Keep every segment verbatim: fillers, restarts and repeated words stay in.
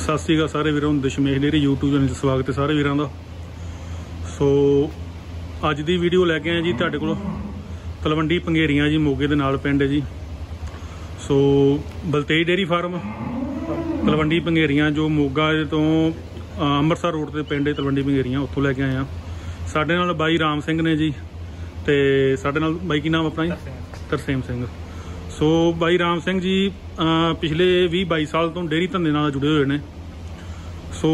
सत श्री अकाल सारे वीरों दशमेश डेयरी यूट्यूब चैनल स्वागत है सारे वीरों का। सो अज की वीडियो लैके आए जी तुहाडे कोल तलवंडी पंगेरियां जी मोगे दे नाल पिंड है जी। So Baltej dairy farm Talwandi Pangerian जो मोगा तो अंमृतसर रोड से पिंड है तलवंडी पंगेरियां उत्थों लैके आए हैं। साडे नाल बाई राम सिंह ने जी ते साडे नाल बाई की नाम अपना जी तरसेम सिंह। सो बाई राम सिंह जी पिछले भी बाई साल तो डेयरी धंधे नाल जुड़े हुए हैं। सो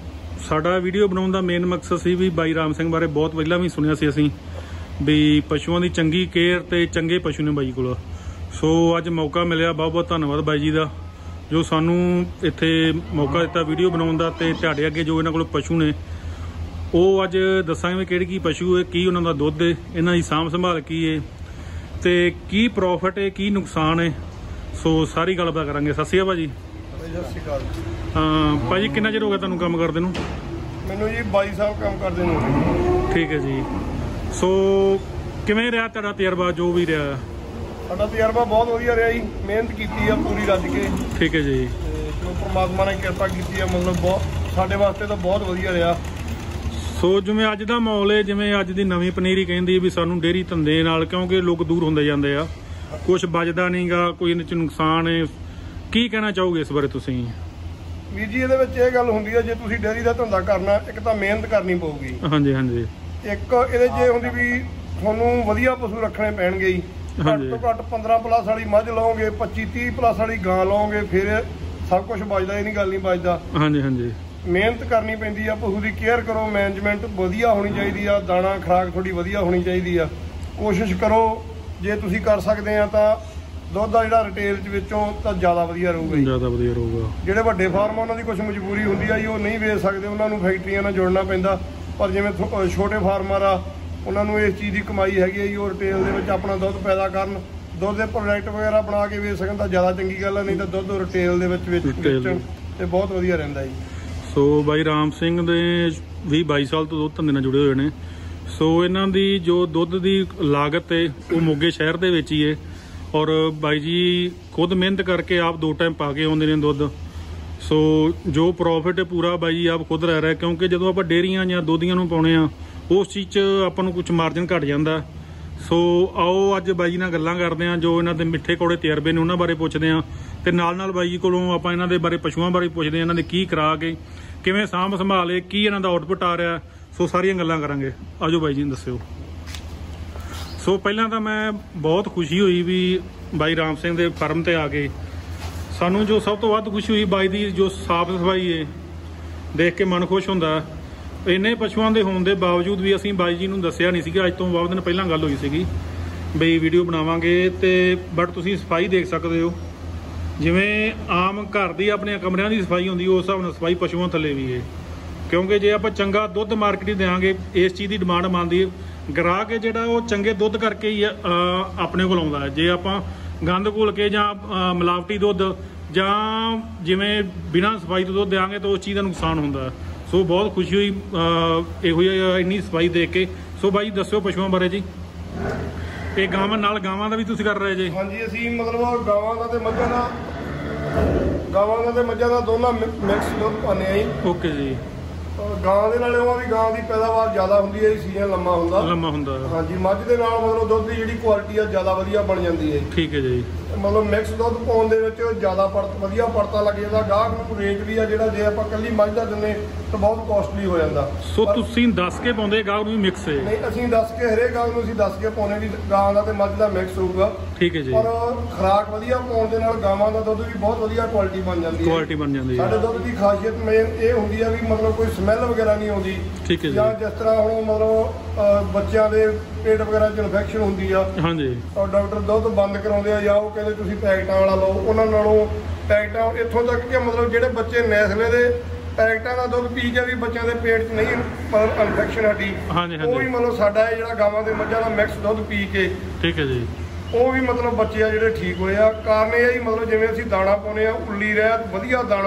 साडा वीडियो बनाने का मेन मकसद सी भी बाई राम सिंह बारे बहुत पहला भी सुनिया सी असीं भी पशुओं की चंगी केयर ते चंगे पशु ने बाई कोल। सो अज मौका मिलिया, बहुत बहुत धन्यवाद बाई जी का जो सानू इत्थे मौका दिता वीडियो बनाने का। ते तुहाडे अगे जो इन्हां कोल पशु ने वो अज दसांगे भी किहड़े की पशु है, की उन्हां दा दुध है, इन्हां दी सांभ संभाल की है ते की प्रॉफिट है की नुकसान है। सो सारी गल पता करांगे। सत श्री अकाल भाजी। सत श्री अकाल। हाँ भाजी कितना चिर हो गया तुहानू काम करदे नू? मैनू जी बाई साल काम करदे नू। ठीक है जी। सो किवें रहा तुहाडा तजर्बा जो भी रहा? साडा तजर्बा बहुत वधिया रहा जी, मेहनत कीती है पूरी रज के। ठीक है जी। जो परमात्मा ने किरपा कीती है मतलब बहुत साडे वास्ते तो बहुत वधिया रहा। सो जिवें अज दा माहौल है, जिवें अज दी नवीं पनीरी कहंदी भी सानू डेयरी धंधे नाल क्योंकि लोग दूर हुंदे जांदे आ, कुछ बचदा नहीं गा, कोई इहदे च नुकसान है, की कहना चाहोगे इस बारे तुसीं? ਵੀਰ ਜੀ ਇਹਦੇ ਵਿੱਚ ਇਹ ਗੱਲ ਹੁੰਦੀ ਹੈ ਜੇ ਤੁਸੀਂ ਡੇਅਰੀ ਦਾ ਧੰਦਾ ਕਰਨਾ ਇੱਕ ਤਾਂ ਮਿਹਨਤ ਕਰਨੀ ਪਊਗੀ। ਹਾਂਜੀ ਹਾਂਜੀ। ਇੱਕ ਇਹਦੇ ਜੇ ਹੁੰਦੀ ਵੀ ਤੁਹਾਨੂੰ ਵਧੀਆ ਪਸ਼ੂ ਰੱਖਣੇ ਪੈਣਗੇ ਜੀ। ਘੱਟ ਤੋਂ ਘੱਟ ਪੰਦਰਾਂ ਪਲੱਸ ਵਾਲੀ ਮੱਝ ਲਓਗੇ, ਪੱਚੀ ਤੀਹ ਪਲੱਸ ਵਾਲੀ ਗਾਂ ਲਓਗੇ, ਫਿਰ ਸਭ ਕੁਝ ਬਚਦਾ। ਇਹ ਨਹੀਂ ਗੱਲ ਨਹੀਂ ਬਚਦਾ। ਹਾਂਜੀ ਹਾਂਜੀ। ਮਿਹਨਤ ਕਰਨੀ ਪੈਂਦੀ ਆ, ਪਸ਼ੂ ਦੀ ਕੇਅਰ ਕਰੋ, ਮੈਨੇਜਮੈਂਟ ਵਧੀਆ ਹੋਣੀ ਚਾਹੀਦੀ ਆ, ਦਾਣਾ ਖੁਰਾਕ ਤੁਹਾਡੀ ਵਧੀਆ ਹੋਣੀ ਚਾਹੀਦੀ ਆ। ਕੋਸ਼ਿਸ਼ ਕਰੋ ਜੇ ਤੁਸੀਂ ਕਰ ਸਕਦੇ ਆ ਤਾਂ ਦੁੱਧ ਆ ਜਿਹੜਾ ਰਿਟੇਲ ਚ ਵਿੱਚੋਂ ਤਾਂ ਜ਼ਿਆਦਾ ਵਧੀਆ ਰਹੂਗਾ ਜੀ, ਜ਼ਿਆਦਾ ਵਧੀਆ ਰਹੂਗਾ। ਜਿਹੜੇ ਵੱਡੇ ਫਾਰਮ ਉਹਨਾਂ ਦੀ ਕੁਝ ਮਜਬੂਰੀ ਹੁੰਦੀ ਆ ਜੀ, ਉਹ ਨਹੀਂ ਵੇਚ ਸਕਦੇ, ਉਹਨਾਂ ਨੂੰ ਫੈਕਟਰੀਆਂ ਨਾਲ ਜੁੜਨਾ ਪੈਂਦਾ। ਪਰ ਜਿਵੇਂ ਛੋਟੇ ਫਾਰਮਰ ਆ ਉਹਨਾਂ ਨੂੰ ਇਸ ਚੀਜ਼ ਦੀ ਕਮਾਈ ਹੈਗੀ ਹੈ ਜੀ, ਉਹ ਰਿਟੇਲ ਦੇ ਵਿੱਚ ਆਪਣਾ ਦੁੱਧ ਪੈਦਾ ਕਰਨ, ਦੁੱਧ ਦੇ ਪ੍ਰੋਡਕਟ ਵਗੈਰਾ ਬਣਾ ਕੇ ਵੇਚ ਸਕਣ ਤਾਂ ਜ਼ਿਆਦਾ ਚੰਗੀ ਗੱਲ ਆ। ਨਹੀਂ ਤਾਂ ਦੁੱਧ ਰਿਟੇਲ ਦੇ ਵਿੱਚ ਵੇਚਣ ਤੇ ਬਹੁਤ ਵਧੀਆ ਰਹਿੰਦਾ ਜੀ। ਸੋ ਬਾਈ ਰਾਮ ਸਿੰਘ ਦੇ ਵੀਹ ਬਾਈ ਸਾਲ ਤੋਂ ਦੁੱਧ ਧੰਦੇ ਨਾਲ ਜੁੜੇ ਹੋਏ ਨੇ। ਸੋ ਇਹਨਾਂ ਦੀ ਜੋ ਦੁੱਧ ਦੀ ਲਾਗਤ ਹੈ ਉਹ ਮੋਗੇ ਸ਼ਹਿਰ ਦੇ ਵਿੱਚ ਹੀ ਹੈ ਔਰ ਬਾਈ ਜੀ ਖੁਦ ਮਿਹਨਤ ਕਰਕੇ ਆਪ ਦੋ ਟਾਈਮ ਪਾ ਕੇ ਆਉਂਦੇ ਨੇ ਦੁੱਧ। ਸੋ ਜੋ ਪ੍ਰੋਫਿਟ ਪੂਰਾ ਬਾਈ ਜੀ ਆਪ ਖੁਦ ਰਹਿ ਰਿਹਾ, ਕਿਉਂਕਿ ਜਦੋਂ ਆਪਾਂ ਡੇਅਰੀਆਂ ਜਾਂ ਦੋਧੀਆਂ ਨੂੰ ਪਾਉਣੇ ਆ ਉਸ ਚੀਜ਼ 'ਚ ਆਪਾਂ ਨੂੰ ਕੁਝ ਮਾਰਜਨ ਘੱਟ ਜਾਂਦਾ। ਸੋ ਆਓ ਅੱਜ ਬਾਈ ਜੀ ਨਾਲ ਗੱਲਾਂ ਕਰਦੇ ਹਾਂ, ਜੋ ਇਹਨਾਂ ਦੇ ਮਿੱਠੇ ਕੌੜੇ ਤਜਰਬੇ ਨੇ ਉਹਨਾਂ ਬਾਰੇ ਪੁੱਛਦੇ ਹਾਂ ਤੇ ਨਾਲ ਨਾਲ ਬਾਈ ਜੀ ਕੋਲੋਂ ਆਪਾਂ ਇਹਨਾਂ ਦੇ ਬਾਰੇ ਪਸ਼ੂਆਂ ਬਾਰੇ ਪੁੱਛਦੇ ਹਾਂ, ਇਹਨਾਂ ਦੇ ਕੀ ਖੁਰਾਕ ਹੈ, ਕਿਵੇਂ ਸਾਂਭ ਸੰਭਾਲੇ, ਕੀ ਇਹਨਾਂ ਦਾ ਆਊਟਪੁੱਟ ਆ ਰਿਹਾ। ਸੋ ਸਾਰੀਆਂ ਗੱਲਾਂ ਕਰਾਂਗੇ। ਆਜੋ ਬਾਈ ਜੀ ਨੂੰ ਦੱਸਿਓ। ਸੋ ਪਹਿਲਾਂ ਤਾਂ ਮੈਂ ਬਹੁਤ ਖੁਸ਼ੀ ਹੋਈ ਵੀ ਬਾਈ ਰਾਮ ਸਿੰਘ ਦੇ ਫਾਰਮ ਤੇ ਆ ਕੇ। ਸਾਨੂੰ ਜੋ ਸਭ ਤੋਂ ਵੱਧ ਖੁਸ਼ੀ ਹੋਈ ਬਾਈ ਦੀ ਜੋ ਸਾਫ ਸਫਾਈ ਹੈ ਦੇਖ ਕੇ ਮਨ ਖੁਸ਼ ਹੁੰਦਾ। ਇੰਨੇ ਪਸ਼ੂਆਂ ਦੇ ਹੋਣ ਦੇ ਬਾਵਜੂਦ ਵੀ ਅਸੀਂ ਬਾਈ ਜੀ ਨੂੰ ਦੱਸਿਆ ਨਹੀਂ ਸੀਗਾ। ਅੱਜ ਤੋਂ ਬਹੁਤ ਦਿਨ ਪਹਿਲਾਂ ਗੱਲ ਹੋਈ ਸੀਗੀ ਬਈ ਵੀਡੀਓ ਬਣਾਵਾਂਗੇ ਤੇ ਬਟ ਤੁਸੀਂ ਸਫਾਈ ਦੇਖ ਸਕਦੇ ਹੋ, ਜਿਵੇਂ ਆਮ ਘਰ ਦੀ ਆਪਣੇ ਕਮਰਿਆਂ ਦੀ ਸਫਾਈ ਹੁੰਦੀ ਉਸ ਹਿਸਾਬ ਨਾਲ ਸਫਾਈ ਪਸ਼ੂਆਂ ਥੱਲੇ ਵੀ ਹੈ। ਕਿਉਂਕਿ ਜੇ ਆਪਾਂ ਚੰਗਾ ਦੁੱਧ ਮਾਰਕੀਟ ਦੇਵਾਂਗੇ, ਇਸ ਚੀਜ਼ ਦੀ ਡਿਮਾਂਡ ਮੰਨਦੀ ਹੈ ਗਰਾਹਕ ਹੈ ਜਿਹੜਾ ਉਹ ਚੰਗੇ ਦੁੱਧ ਕਰਕੇ ਹੀ ਆਪਣੇ ਕੋਲ ਆਉਂਦਾ ਹੈ। ਜੇ ਆਪਾਂ ਗੰਦ ਘੋਲ ਕੇ ਜਾਂ ਮਿਲਾਵਟੀ ਦੁੱਧ ਜਾਂ ਜਿਵੇਂ ਬਿਨਾਂ ਸਫਾਈ ਤੋਂ ਦੁੱਧ ਦੇਵਾਂਗੇ ਤਾਂ ਉਸ ਚੀਜ਼ ਦਾ ਨੁਕਸਾਨ ਹੁੰਦਾ। ਸੋ ਬਹੁਤ ਖੁਸ਼ੀ ਹੋਈ ਇਹੋ ਜਿਹੀ ਇੰਨੀ ਸਫਾਈ ਦੇਖ ਕੇ। ਸੋ ਬਾਈ ਦੱਸਿਓ ਪਸ਼ੂਆਂ ਬਾਰੇ ਜੀ। ਇਹ ਗਾਵਾਂ ਨਾਲ ਗਾਵਾਂ ਦਾ ਵੀ ਤੁਸੀਂ ਕਰ ਰਹੇ ਜੀ? ਹਾਂਜੀ ਅਸੀਂ ਮਤਲਬ ਗਾਵਾਂ ਦਾ ਤੇ ਮੱਝਾਂ ਦਾ ਗਾਵਾਂ ਦਾ ਤੇ ਮੱਝਾਂ ਦਾ ਦੋਨਾਂ ਮਿਕਸ ਦੁੱਧ ਪਾਉਂਦੇ ਆ ਜੀ। ਓਕੇ ਜੀ। ਗਾਂ ਦੇ ਨਾਲ ਉਹਨਾਂ ਦੀ ਗਾਂ ਦੀ ਪੈਦਾਵਾਰ ਜ਼ਿਆਦਾ ਹੁੰਦੀ ਹੈ, ਸੀਜ਼ਨ ਲੰਮਾ ਹੁੰਦਾ ਲੰਮਾ ਹੁੰਦਾ ਹਾਂਜੀ। ਮੱਝ ਦੇ ਨਾਲ ਮਤਲਬ ਦੁੱਧ ਦੀ ਜਿਹੜੀ ਕੁਆਲਿਟੀ ਆ ਜ਼ਿਆਦਾ ਵਧੀਆ ਬਣ ਜਾਂਦੀ ਹੈ। ਠੀਕ ਹੈ ਜੀ। ਮਤਲਬ ਮਿਕਸ ਦੁੱਧ ਪਾਉਣ ਦੇ ਵਿੱਚ ਜ਼ਿਆਦਾ ਪਰਤ ਵਧੀਆ ਪਰਤਾ ਲੱਗ ਜਾਂਦਾ। ਗਾਹਕ ਨੂੰ ਰੇਟ ਵੀ ਆ ਜਿਹੜਾ ਜੇ ਆਪਾਂ ਕੱਲੀ ਮੱਝ ਦਾ ਦਿੰਨੇ ਤਾਂ ਬਹੁਤ ਕੋਸਟਲੀ ਹੋ ਜਾਂਦਾ। ਸੋ ਤੁਸੀਂ ਦੱਸ ਕੇ ਪਾਉਂਦੇ ਗਾਹਕ ਨੂੰ ਵੀ ਮਿਕਸ ਹੈ? ਨਹੀਂ ਅਸੀਂ ਦੱਸ ਕੇ ਹਰੇਕ ਗਾਹਕ ਨੂੰ ਅਸੀਂ ਦੱਸ ਕੇ ਪਾਉਣੇ ਵੀ ਗਾਂ ਦਾ ਤੇ ਮੱਝ ਦਾ ਮਿਕਸ ਹੋਊਗਾ। ਠੀਕ ਹੈ ਜੀ। ਪਰ ਖੁਰਾਕ ਵਧੀਆ ਪਾਉਣ ਦੇ ਨਾਲ ਗਾਵਾਂ ਦਾ ਦੁੱਧ ਵੀ ਬਹੁਤ ਵਧੀਆ ਕੁਆਲਿਟੀ ਬਣ ਜਾਂਦੀ ਹੈ। ਕੁਆਲਿਟੀ ਬਣ ਜਾਂਦੀ ਹੈ। ਸਾਡੇ ਦੁੱਧ ਦੀ ਖਾਸੀਅਤ ਮੇਨ ਇਹ ਹੁੰਦੀ ਆ ਵੀ ਮਤਲਬ ਕੋਈ ਸਮੈਲ ਵਗੈਰਾ ਨਹੀਂ ਆਉਂਦੀ। ਠੀਕ ਹੈ ਜੀ। ਜਾਂ ਜਿਸ ਤਰ੍ਹਾਂ ਹੁਣ ਮਤਲਬ ਬੱਚਿਆਂ ਦੇ ਪੇਟ ਵਗੈਰਾ 'ਚ ਇਨਫੈਕਸ਼ਨ ਹੁੰਦੀ ਆ ਹਾਂਜੀ, ਔਰ ਡਾਕਟਰ ਦੁੱਧ ਬੰਦ ਕਰਾਉਂਦੇ ਆ ਜਾਂ ਉਹ ਕਹਿੰਦੇ ਤੁਸੀਂ ਪੈਕਟਾਂ ਵਾਲਾ ਲਓ। ਉਹਨਾਂ ਨਾਲੋਂ ਪੈਕਟਾਂ ਇੱਥੋਂ ਤੱਕ ਕਿ ਮਤਲਬ ਜਿਹੜੇ ਬੱਚੇ ਨੈਸਲੇ ਦੇ ਪੈਕਟਾਂ ਦਾ ਦੁੱਧ ਪੀ ਕੇ ਵੀ ਬੱਚਿਆਂ ਦੇ ਪੇਟ 'ਚ ਨਹੀਂ ਮਤਲਬ ਇਨਫੈਕਸ਼ਨ ਹਟੀ, ਉਹ ਵੀ ਮਤਲਬ ਸਾਡਾ ਇਹ ਜਿਹੜਾ ਗਾਵਾਂ ਦੇ ਮੱਝਾਂ ਦਾ ਮਿਕਸ ਦੁੱਧ ਪੀ ਕੇ ਠੀਕ ਹੈ ਜੀ ਉਹ ਵੀ ਮਤਲਬ ਬੱਚੇ ਆ ਜਿਹੜੇ ਠੀਕ ਹੋਏ ਆ। ਕਾਰਨ ਇਹ ਆ ਜੀ ਮਤਲਬ ਜਿਵੇਂ ਅਸੀਂ ਦਾਣਾ ਪਾਉਂਦੇ ਆ ਉੱਲੀ ਰਹਿਤ ਵਧੀਆ ਦਾਣਾ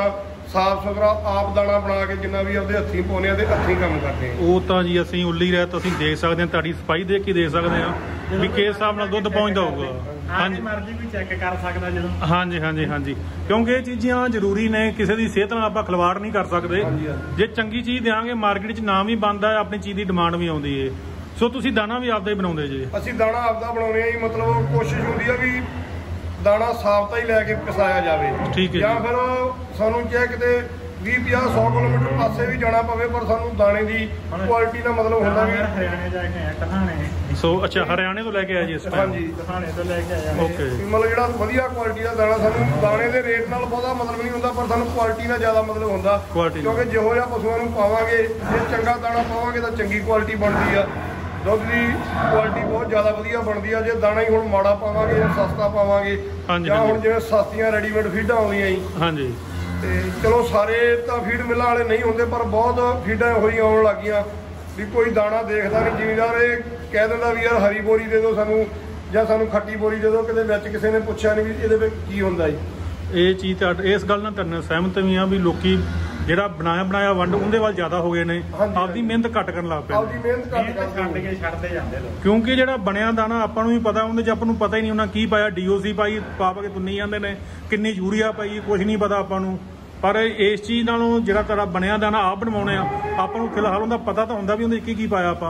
ਸਾਫ ਸੁਥਰਾ ਆਪ ਦਾਣਾ ਬਣਾ ਕੇ ਜਿੰਨਾ ਵੀ ਆਪਦੇ ਹੱਥੀਂ ਪਾਉਂਦੇ ਆ ਤੇ ਹੱਥੀਂ ਕੰਮ ਕਰਦੇ ਆ। ਉਹ ਤਾਂ ਜੀ ਅਸੀਂ ਉੱਲੀ ਰਹਿਤ ਅਸੀਂ ਦੇਖ ਸਕਦੇ ਹਾਂ, ਤੁਹਾਡੀ ਸਫਾਈ ਦੇਖ ਕੇ ਦੇਖ ਸਕਦੇ ਹਾਂ ਵੀ ਕਿਸ ਹਿਸਾਬ ਨਾਲ ਦੁੱਧ ਪਹੁੰਚਦਾ ਹੋਊਗਾ। ਹਾਂਜੀ ਮਰਜ਼ੀ ਵੀ ਚੈੱਕ ਕਰ ਸਕਦਾ ਜਦੋਂ। ਹਾਂਜੀ ਹਾਂਜੀ ਹਾਂਜੀ ਕਿਉਂਕਿ ਇਹ ਚੀਜ਼ਾਂ ਜ਼ਰੂਰੀ ਨੇ, ਕਿਸੇ ਦੀ ਸਿਹਤ ਨਾਲ ਆਪਾਂ ਖਿਲਵਾੜ ਨਹੀਂ ਕਰ ਸਕਦੇ। ਜੇ ਚੰਗੀ ਚੀਜ਼ ਦੇਵਾਂਗੇ ਮਾਰਕੀਟ 'ਚ ਨਾਮ ਵੀ ਬਣਦਾ ਹੈ, ਆਪਣੀ ਚੀਜ਼ ਦੀ ਡਿਮਾਂਡ ਵੀ ਆਉਂਦੀ ਹੈ। ਸੋ ਤੁਸੀਂ ਦਾਣਾ ਵੀ ਆਪਦਾ ਹੀ ਬਣਾਉਂਦੇ ਜੀ? ਅਸੀਂ ਦਾਣਾ ਆਪਦਾ ਬਣਾਉਂਦੇ ਆ ਜੀ, ਮਤਲਬ ਕੋਸ਼ਿਸ਼ ਹੁੰਦੀ ਆ ਵੀ ਦਾਣਾ ਸਾਫਤਾ ਹੀ ਲੈ ਕੇ ਪਿਸਾਇਆ ਜਾਵੇ। ਠੀਕ ਹੈ। ਜਾਂ ਫਿਰ ਸਾਨੂੰ ਚਾਹੇ ਕਿਤੇ ਵੀਹ ਪੰਜਾਹ ਸੌ ਕਿਲੋਮੀਟਰ ਪਾਸੇ ਵੀ ਜਾਣਾ ਪਵੇ, ਪਰ ਸਾਨੂੰ ਦਾਣੇ ਦੀ ਕੁਆਲਿਟੀ ਦਾ ਮਤਲਬ ਹੁੰਦਾ ਵੀ ਹਰਿਆਣੇ ਜਾ ਕੇ ਆਇਆ ਟਹਾਣੇ। ਸੋ ਅੱਛਾ ਹਰਿਆਣੇ ਤੋਂ ਲੈ ਕੇ ਆਇਆ ਜੀ ਇਸ ਟਾਈਮ? ਹਾਂਜੀ ਟਹਾਣੇ ਤੋਂ ਲੈ ਕੇ ਆਇਆ। ਓਕੇ। ਮਤਲਬ ਜਿਹੜਾ ਵਧੀਆ ਕੁਆਲਿਟੀ ਦਾ ਦਾਣਾ, ਸਾਨੂੰ ਦਾਣੇ ਦੇ ਰੇਟ ਨਾਲ ਬਹੁਤਾ ਮਤਲਬ ਨਹੀਂ ਹੁੰਦਾ, ਪਰ ਸਾਨੂੰ ਕੁਆਲਿਟੀ ਨਾਲ ਜ਼ਿਆਦਾ ਮਤਲਬ ਹੁੰਦਾ। ਕਿਉਂਕਿ ਜਿਹੋ ਜਿਹਾ ਪਸ਼ੂਆਂ ਨੂੰ ਪਾਵਾਂਗੇ, ਜੇ ਚੰਗਾ ਦਾਣਾ ਪਾਵਾਂਗੇ ਤਾਂ ਚੰਗੀ ਕੁਆਲਿਟੀ ਬਣਦੀ ਆ, ਦੁੱਧ ਦੀ ਕੁਆਲਿਟੀ ਬਹੁਤ ਜ਼ਿਆਦਾ ਵਧੀਆ ਬਣਦੀ ਆ। ਜੇ ਦਾਣਾ ਹੀ ਹੁਣ ਮਾੜਾ ਪਾਵਾਂਗੇ ਜਾਂ ਸਸਤਾ ਪਾਵਾਂਗੇ, ਜਾਂ ਹੁਣ ਜਿਵੇਂ ਸਸਤੀਆਂ ਰੈਡੀਮੇਡ ਫੀਡਾਂ ਆਉਂਦੀਆਂ ਜੀ, ਹਾਂਜੀ, ਤੇ ਚਲੋ ਸਾਰੇ ਤਾਂ ਫੀਡ ਮਿਲਾਂ ਵਾਲੇ ਨਹੀਂ ਹੁੰਦੇ, ਪਰ ਬਹੁਤ ਫੀਡਾਂ ਹੋਈ ਆਉਣ ਲੱਗੀਆਂ ਵੀ ਕੋਈ ਦਾਣਾ ਦੇਖਦਾ ਨਹੀਂ ਜ਼ਿਮੀਦਾਰ, ਇਹ ਕਹਿ ਦਿੰਦਾ ਵੀ ਯਾਰ ਹਰੀ ਬੋਰੀ ਦੇ ਦਿਓ ਸਾਨੂੰ, ਜਾਂ ਸਾਨੂੰ ਖੱਟੀ ਬੋਰੀ ਦੇ ਦਿਓ। ਕਿਤੇ ਵਿੱਚ ਕਿਸੇ ਨੇ ਪੁੱਛਿਆ ਨਹੀਂ ਵੀ ਇਹਦੇ ਵਿੱਚ ਕੀ ਹੁੰਦਾ ਜੀ। ਇਹ ਚੀਜ਼ ਤਾਂ ਇਸ ਗੱਲ ਨਾਲ ਤੁਹਾਨੂੰ ਸਹਿਮਤ ਵੀ ਆ ਵੀ ਲੋਕੀ ਜਿਹੜਾ ਬਣਾਇਆ ਬਣਾਇਆ ਵੰਡ ਉਹਦੇ ਵੱਲ ਜ਼ਿਆਦਾ ਹੋ ਗਏ ਨੇ, ਆਪਦੀ ਮਿਹਨਤ ਘੱਟ ਕਰਨ ਲੱਗ ਪਏ। ਆਪਦੀ ਮਿਹਨਤ ਘੱਟ ਛੱਡ ਕੇ ਛੱਡਦੇ ਜਾਂਦੇ ਲੋਕ, ਕਿਉਂਕਿ ਜਿਹੜਾ ਬਣਿਆ ਦਾਣਾ ਆਪਾਂ ਨੂੰ ਵੀ ਪਤਾ, ਉਹਦੇ 'ਚ ਆਪਾਂ ਨੂੰ ਪਤਾ ਹੀ ਨਹੀਂ ਉਹਨਾਂ ਕੀ ਪਾਇਆ। ਡੀਓਸੀ ਪਾਈ ਪਾ ਪਾ ਕੇ ਤੁੰਨੀ ਜਾਂਦੇ ਨੇ, ਕਿੰਨੀ ਯੂਰੀਆ ਪਾਈ ਕੁਝ ਨਹੀਂ ਪਤਾ ਆਪਾਂ ਨੂੰ। ਪਰ ਇਸ ਚੀਜ਼ ਨਾਲੋਂ ਜਿਹੜਾ ਤੇਰਾ ਬਣਿਆ ਦਾਣਾ ਆਪ ਬਣਵਾਉਣੇ ਆ, ਆਪਾਂ ਨੂੰ ਫਿਲਹਾਲ ਉਹਦਾ ਪਤਾ ਤਾਂ ਹੁੰਦਾ ਵੀ ਉਹਦੇ ਕੀ ਕੀ ਪਾਇਆ ਆਪਾਂ।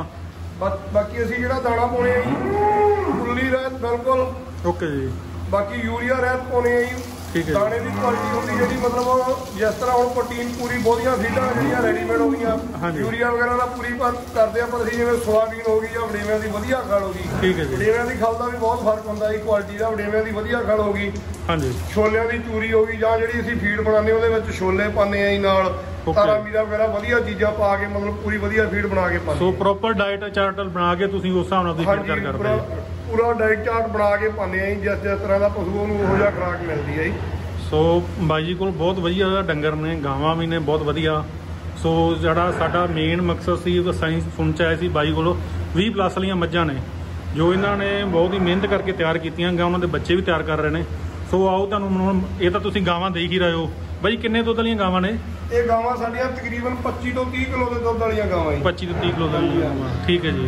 ਬਾਕੀ ਅਸੀਂ ਜਿਹੜਾ ਦਾਣਾ ਪਾਉਣੇ ਆ ਜੀ, ਉੱਲੀ ਰਹਿਤ ਬਿਲਕੁਲ ਓਕੇ ਜੀ। ਬਾਕੀ ਯੂਰੀਆ ਰਹਿਤ ਪਾਉਣੇ ਆ ਜੀ। ਦਾਣੇ ਦੀ ਕੁਆਲਿਟੀ ਹੁੰਦੀ ਜਿਹੜੀ ਮਤਲਬ ਜਿਸ ਤਰ੍ਹਾਂ ਹੁਣ ਪ੍ਰੋਟੀਨ ਪੂਰੀ ਬਹੁਤੀਆਂ ਫੀਡਾਂ ਜਿਹੜੀਆਂ ਰੈਡੀਮੇਡ ਹੋ ਗਈਆਂ, ਯੂਰੀਆ ਵਗੈਰਾ ਦਾ ਪੂਰੀ ਕਰਦੇ ਆ, ਪਰ ਅਸੀਂ ਜਿਵੇਂ ਸੋਆਬੀਨ ਹੋ ਗਈ ਜਾਂ ਵੜੇਵਿਆਂ ਦੀ ਵਧੀਆ ਖਲ ਹੋ ਗਈ। ਠੀਕ ਹੈ ਜੀ। ਵੜੇਵਿਆਂ ਦੀ ਖਲ ਦਾ ਵੀ ਬਹੁਤ ਫਰਕ ਹੁੰਦਾ ਜੀ ਕੁਆਲਿਟੀ ਦਾ। ਵੜੇਵਿਆਂ ਦੀ ਵਧੀਆ ਖਲ ਹੋ ਗਈ, ਹਾਂਜੀ, ਛੋਲਿਆਂ ਦੀ ਚੂਰੀ ਹੋ ਗਈ, ਜਾਂ ਜਿਹੜੀ ਅਸੀਂ ਫੀਡ ਬਣਾਉਂਦੇ ਉਹਦੇ ਵਿੱਚ ਛੋਲੇ ਪਾਉਂਦੇ ਆ ਜੀ, ਨਾਲ ਤਾਰਾ ਮੀਰਾ ਵਗੈਰਾ ਵਧੀਆ ਚੀਜ਼ਾਂ ਪਾ ਕੇ ਮਤਲਬ ਪੂਰੀ ਵਧੀਆ ਫੀਡ ਬਣਾ ਕੇ ਪਾਉਂਦੇ। ਸੋ ਪ੍ਰੋਪਰ ਡਾਈਟ ਚਾਰਟ ਬਣਾ ਕੇ ਤੁਸੀਂ ਉਸ ਹਿਸਾਬ ਨਾਲ ਤੁਸੀਂ ਫੀਡ ਕਰਦੇ ਹੋ? ਪੂਰਾ ਡਾਈਟ ਚਾਰਟ ਬਣਾ ਕੇ ਪਾਉਂਦੇ ਆ ਜੀ, ਜਿਸ ਜਿਸ ਤਰ੍ਹਾਂ ਦਾ ਪਸ਼ੂ ਉਹਨੂੰ ਉਹੋ ਜਿਹਾ ਖੁਰਾਕ ਮਿਲਦੀ ਹੈ ਜੀ। ਸੋ ਬਾਈ ਜੀ ਕੋਲ ਬਹੁਤ ਵਧੀਆ ਡੰਗਰ ਨੇ, ਗਾਵਾਂ ਵੀ ਨੇ ਬਹੁਤ ਵਧੀਆ। ਸੋ ਜਿਹੜਾ ਸਾਡਾ ਮੇਨ ਮਕਸਦ ਸੀ ਸਾਇੰਸ ਸੁਣ ਚ ਆਇਆ ਸੀ ਬਾਈ ਕੋਲੋਂ ਵੀਹ ਪਲੱਸ ਵਾਲੀਆਂ ਮੱਝਾਂ ਨੇ, ਜੋ ਇਹਨਾਂ ਨੇ ਬਹੁਤ ਹੀ ਮਿਹਨਤ ਕਰਕੇ ਤਿਆਰ ਕੀਤੀਆਂ ਗਾ, ਉਹਨਾਂ ਦੇ ਬੱਚੇ ਵੀ ਤਿਆਰ ਕਰ ਰਹੇ ਨੇ। ਸੋ ਆਓ ਤੁਹਾਨੂੰ ਹੁਣ, ਇਹ ਤਾਂ ਤੁਸੀਂ ਗਾਵਾਂ ਦੇਖ ਹੀ ਰਹੇ ਹੋ ਬਾਈ, ਕਿੰਨੇ ਦੁੱਧ ਵਾਲੀਆਂ ਗਾਵਾਂ ਨੇ ਇਹ? ਗਾਵਾਂ ਸਾਡੀਆਂ ਤਕਰੀਬਨ ਪੱਚੀ ਤੋਂ ਤੀਹ ਕਿਲੋ ਦੇ ਦੁੱਧ ਵਾਲੀਆਂ ਗਾਵਾਂ ਜੀ। ਪੱਚੀ ਤੋਂ ਤੀਹ ਕਿਲੋ ਵਾਲੀਆਂ ਗਾਵਾਂ, ਠੀਕ ਹੈ ਜੀ।